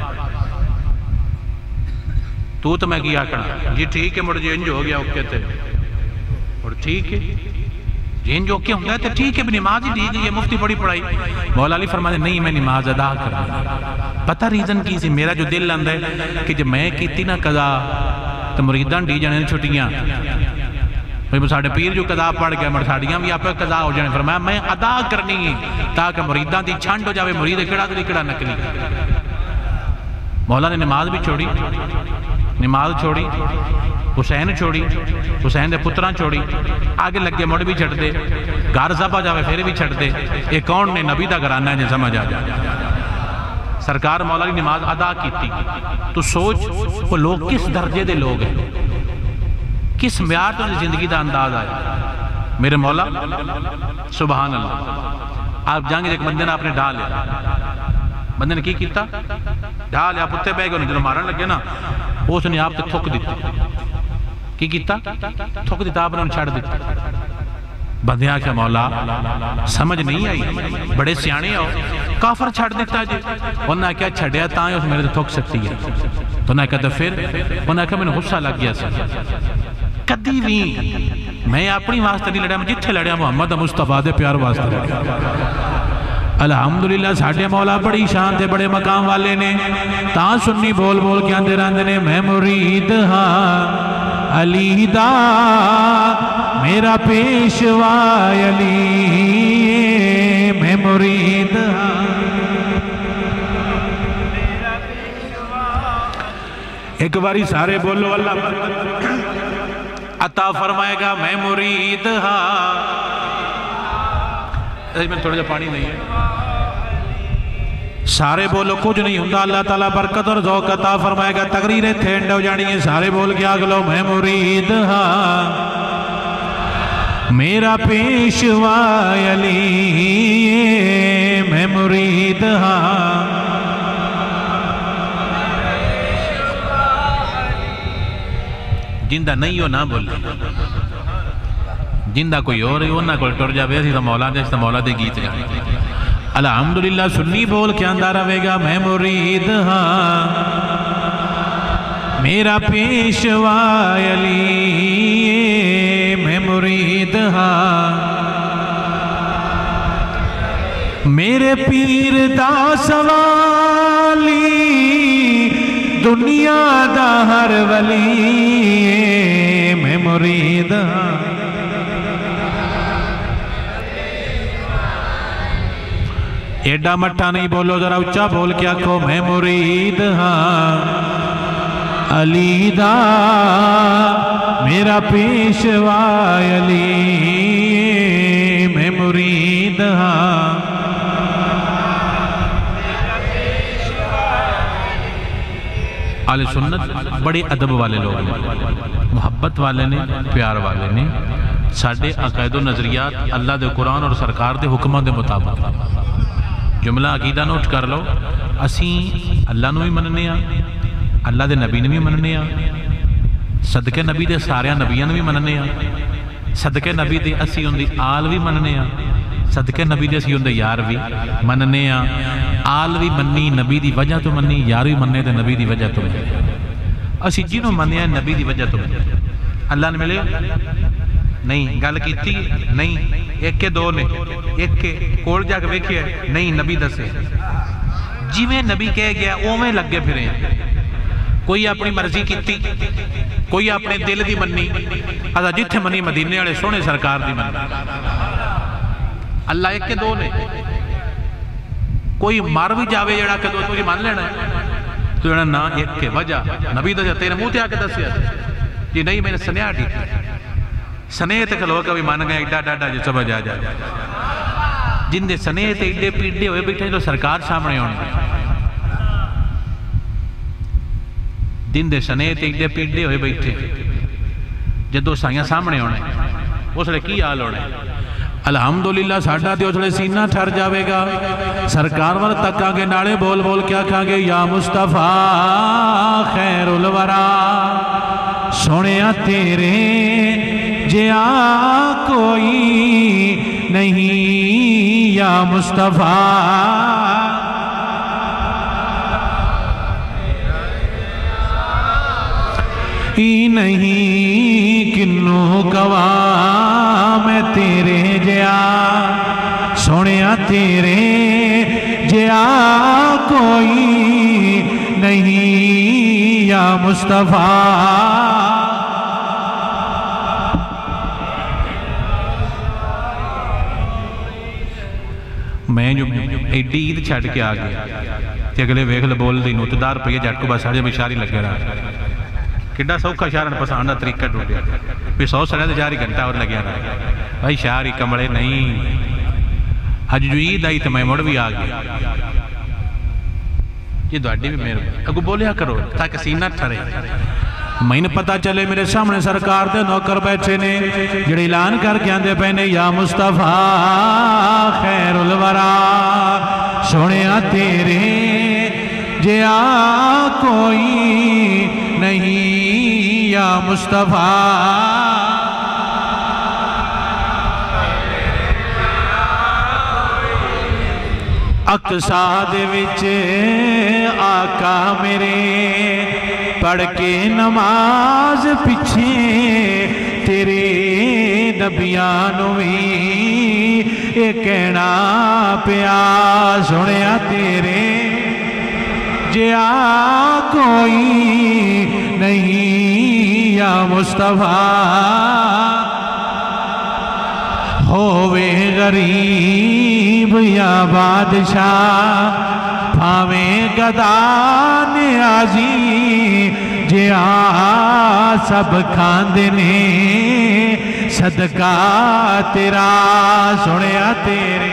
تو تو میں کیا کرنا جی ٹھیک ہے مجھے انج ہو گیا اوکے تے اور ٹھیک ہے جی انج اوکے ہوں گے تے ٹھیک ہے نماز ہی دی گئی ہے مفتی بڑی پڑھائی مولا علی فرمانے نہیں میں نماز ادا کرنا پتہ ریزن کی سی میرا جو دل اندر ہے کہ جب میں کیتی نہ قضا تو مریدان ڈی جانے چھٹیاں بھئی ساڑھے پیر جو قضا پڑھ گیا مرساڑیاں بھی آپ پہ قضا ہو جانے فرمایا میں ادا کرنی ہے تاکہ مریدان دی چھانڈ ہو جاوے مرید کڑا دلی کڑا نکلی مولا نے نماز بھی چھوڑی نماز چھوڑی حسین چھوڑی حسین دے پتران چھوڑی آگے لگے مڑ بھی چھڑ دے گھر زبا جاوے پھر بھی چھڑ دے ایک کون نے نبی دا گرانا ہے جن سمجھ آ جائے سرکار مولا کی نماز ادا کی تھی تو سوچ وہ لوگ کس درجے دے لوگ ہیں کس معیار تو زندگی دا انداز آیا میرے مولا سبحان اللہ آپ جائیں گے ایک بندے نے آپ نے ڈھال لیا بندے نے کی کیتا ڈھال لیا پتے بے گئے انہیں جنہوں مارن لگے نا اس نے آپ تے تھوک دیتا کی کیتا تھوک دیتا آپ نے انہیں چھاڑ دیتا بندیاں کیا مولا سمجھ نہیں آئی بڑے سیانے ہو کافر چھاڑ دیتا جی انہوں نے کیا چھڑیا تاں اس میرے تھوک سکتی ہے تو انہوں نے کہتا پھر انہوں نے کہا میں نے غصہ لگ گیا سا کدی بھی میں اپنی واسطہ نہیں لڑیا میں جتھے لڑیا محمد مصطفیٰ دے پیار واسطہ لڑیا الحمدللہ ساڑھے مولا بڑی شان تھے بڑے مقام والے نے تاں سنی بول بول کے اندر اندر نے میں مرید ہاں علی دا میرا پیشوا علی میں مرید ہاں ایک باری سارے بولو اللہ عطا فرمائے گا میں مرید ہاں میں تھوڑا جا پانی نہیں ہے سارے بولو کچھ نہیں ہوں اللہ تعالیٰ برکت اور ذوق عطا فرمائے گا تقریریں تھینڈ ہو جانی ہیں سارے بول کے آگلو میں مرید ہاں میرا پیشوا علی میں مرید ہاں جندہ نہیں ہو نہ بولے جندہ کوئی اور ہی ہو نہ کوئی ٹر جاوے اسی تو مولا دے اس تو مولا دے گیت جانے الحمدللہ سنی بول کے اندر آوے گا میں مرید ہاں میرا پیشوا علی میں مرید ہاں میرے پیر دا سوالی دنیا دا ہر ولی میں مرید ہاں ایڈا مٹھا نہیں بولو ذرا اچھا بول کے آکھو میں مرید ہاں علی دا میرا پیشوا علی میں مرید ہاں آل سنت بڑے ادب والے لوگ ہیں محبت والے نے پیار والے نے ساڑھے عقائد و نظریات اللہ دے قرآن اور سرکار دے حکمہ دے مطابق جملہ عقیدہ نوٹ کر لو اسیں اللہ نو بھی مننے ہاں اللہ دے نبی نے بھی مننے ہاں صدقے نبی دے سارے نبیان بھی مننے ہاں صدقے نبی دے اسی ان دی آل بھی مننے ہاں، صدقے نبی دے اسی ان دے یار بھی مننے ہاں۔ آل بھی مننی نبی دی وجہ تو مننی، یار بھی مننے تے نبی دی وجہ تو مننی۔ اسی جنہوں مننے ہیں نبی دی وجہ تو مننی۔ اللہ نے ملے نہیں گل کیتی نہیں، ایک کے دو نے، ایک کے کول جا کے ویکھیا نہیں، نبی دسے جی میں نبی کہہ گیا اوویں لگے پھرے ہیں۔ کوئی اپنی مرضی کیتی، کوئی اپنے دل دی مننی، ادا جتھے منی مدینے والے سونے سرکار دی مننی۔ اللہ ایک کے دو نے، کوئی مار بھی جاوے جڑا کہ دو تجھے مان لینا ہے تو جڑا نا ایک کے وجہ نبی دسیا تیرے منہ تے آ کے دسیا جی نہیں میں نے سنیا ٹھیک سنے تے کھلو کبھی مان گئے ایڈا ڈاڈا جو سب جا جا جن دے سنے تے ایڈے پیڈے ہوئے بیٹھے جو سرکار سامنے ہونے دن دے سنے تے ایڈے پیڈے ہوئے بیٹھے جدو سائیاں سامنے ہونے اس لئے کی آل ہونے الحمدللہ ساڑھا دے اس لئے سینہ ٹھر جاوے گا سرکار وال تک آگے ناڑے بول بول کیا کھا گے یا مصطفیٰ خیر الورا سوڑیا تیرے جیا کوئی نہیں یا مصطفیٰ ہی نہیں کنوں گوا میں تیرے جیا سوڑیا تیرے جیا کوئی نہیں یا مصطفیٰ میں جو ایڈی عید چھٹ کے آگیا تے اگلے ویکھل بول دی نوتدار پہیے جٹ کو بس آجے بشاری لگے رہا کڈا سوکھا شارن پساندہ طریقہ ٹوٹیا پھر سو سڑے دے جاری گھنٹہ اور لگیا رہا بھائی شاری کمڑے نہیں حج جو عید آئی تو میں مڑ بھی آگیا یہ دوڑی بھی میرے اگو بولیا کرو تاکہ سینہ ٹھرے میں نے پتا چلے میرے سامنے سرکار دے نوکر بیٹھے نے جڑے اعلان کر کے آندے پہنے یا مصطفیٰ خیر الورا سوڑیا تیرے جیا کوئی نہیں یا مصطفیٰ اقصا دے وچ آقا میرے پڑھ کے نماز پچھے تیرے نبیانوی ایک کہنا پیا سنیا تیرے جیا کوئی نہیں یا مصطفیٰ ہووے غریب یا بادشاہ بھاویں گدا نیازی جیا سب کھاندے نے صدقہ تیرا سنیا تیرے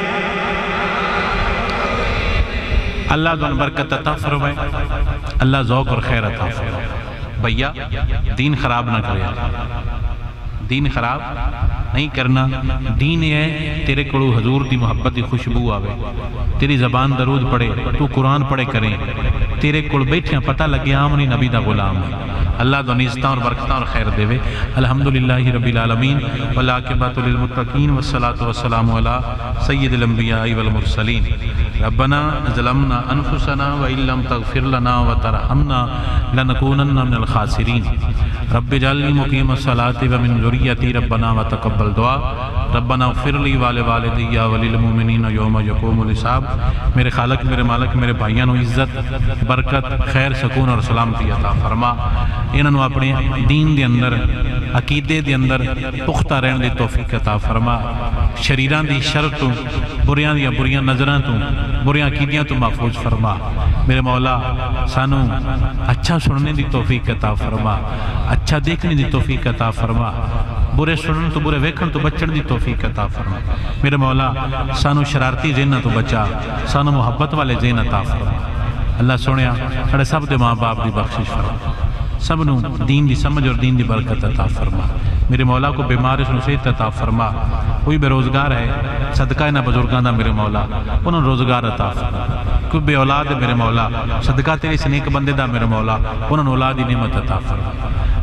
اللہ دن برکت عطا فرمائے اللہ ذوق اور خیر عطا فرمائے بھیا دین خراب نہ کرے دین خراب نہیں کرنا دین ہے تیرے کڑو حضور دی محبت دی خوشبو آوے تیری زبان درود پڑے تو قرآن پڑے کریں تیرے کڑ بیٹھیاں پتہ لگے آمنی نبی دا غلام ہے اللہ دو نیستان اور برکتان اور خیر دے وے الحمدللہ رب العالمین والعاقبۃ للمتقین والصلاة والسلام علی سید الانبیاء والمرسلین ربنا ظلمنا انفسنا وإن لم تغفر لنا وترحمنا لنکونن من الخاسرین رب جعلنی مقیم الصلاة ومن ذریتی ربنا وتقبل دعا ربنا اغفر لی والے والدی ولی المومنین یوم یقوم الحساب میرے خالق میرے مالک میرے بھائیانو عزت برکت خیر سکون اور سلامتی عطا فرما انہوں اپنے دین دے اندر عقیدے دے اندر پختہ رہن دی توفیق عطا فرما شریران دی شر تو بریاں دیا بریاں نظران تو بریاں عقیدیاں تو محفوظ فرما میرے مولا سانو اچھا سننے دی توفیق عطا فرما اچھا دیکھنے دی توفیق عطا فرما برے سنن تو برے ویکھن تو بچن دی توفیق عطا فرما میرے مولا سانو شرارتی ذہن تو بچا سانو محبت والے ذہن عطا فرما اللہ سنیا ساڑھے سب دے ماں باپ دی بخشش فرما سب نو دین دی سمجھ اور دین دی برکت عطا فرما میرے مولا کو بیمار اس نصیحت عطا فرما کوئی بے روزگار ہے صدقہ انہا بزرگان دا میرے مولا انہوں روزگار عطا فرما کوئی بے اولاد ہے میرے مولا صدقہ تیری سنیک بندے دا میرے مولا انہوں اولاد نعمت عطا فرما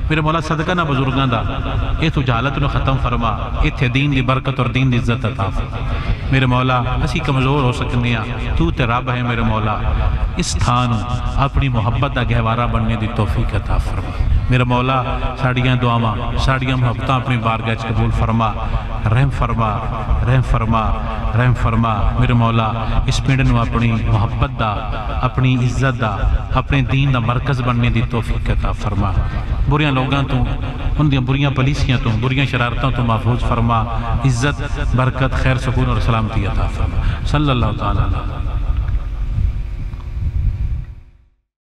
میرے مولا صدقہ نہ بزرگاں دا اے تو جہالت نو ختم فرما، ایتھے دین دی برکت اور دین دی عزت عطا فرما۔ میرے مولا اسی کمزور ہو سکنے ہیں، تو تے رب ہے میرے مولا، اس تھانو اپنی محبت دا گہوارہ بننے دی توفیق عطا فرما۔ میرے مولا ساڑیاں دعاواں ساڑیاں محبتاں اپنی بارگاہ وچ قبول فرما، رحم فرما رحم فرما رحم فرما۔ میرے مولا اس پنڈ نو اپنی محبت دا، اپنی عزت دا، اپنے دین دا مرکز بننے دی توفیق عطا فرما۔ بریاں لوگاں تو ان دیاں بریاں پلیسیاں تو بریاں شرارتوں تو محفوظ فرما، عزت برکت خیر سکون اور سلامتی عطا فرما۔ صلی اللہ تعالیٰ علیہ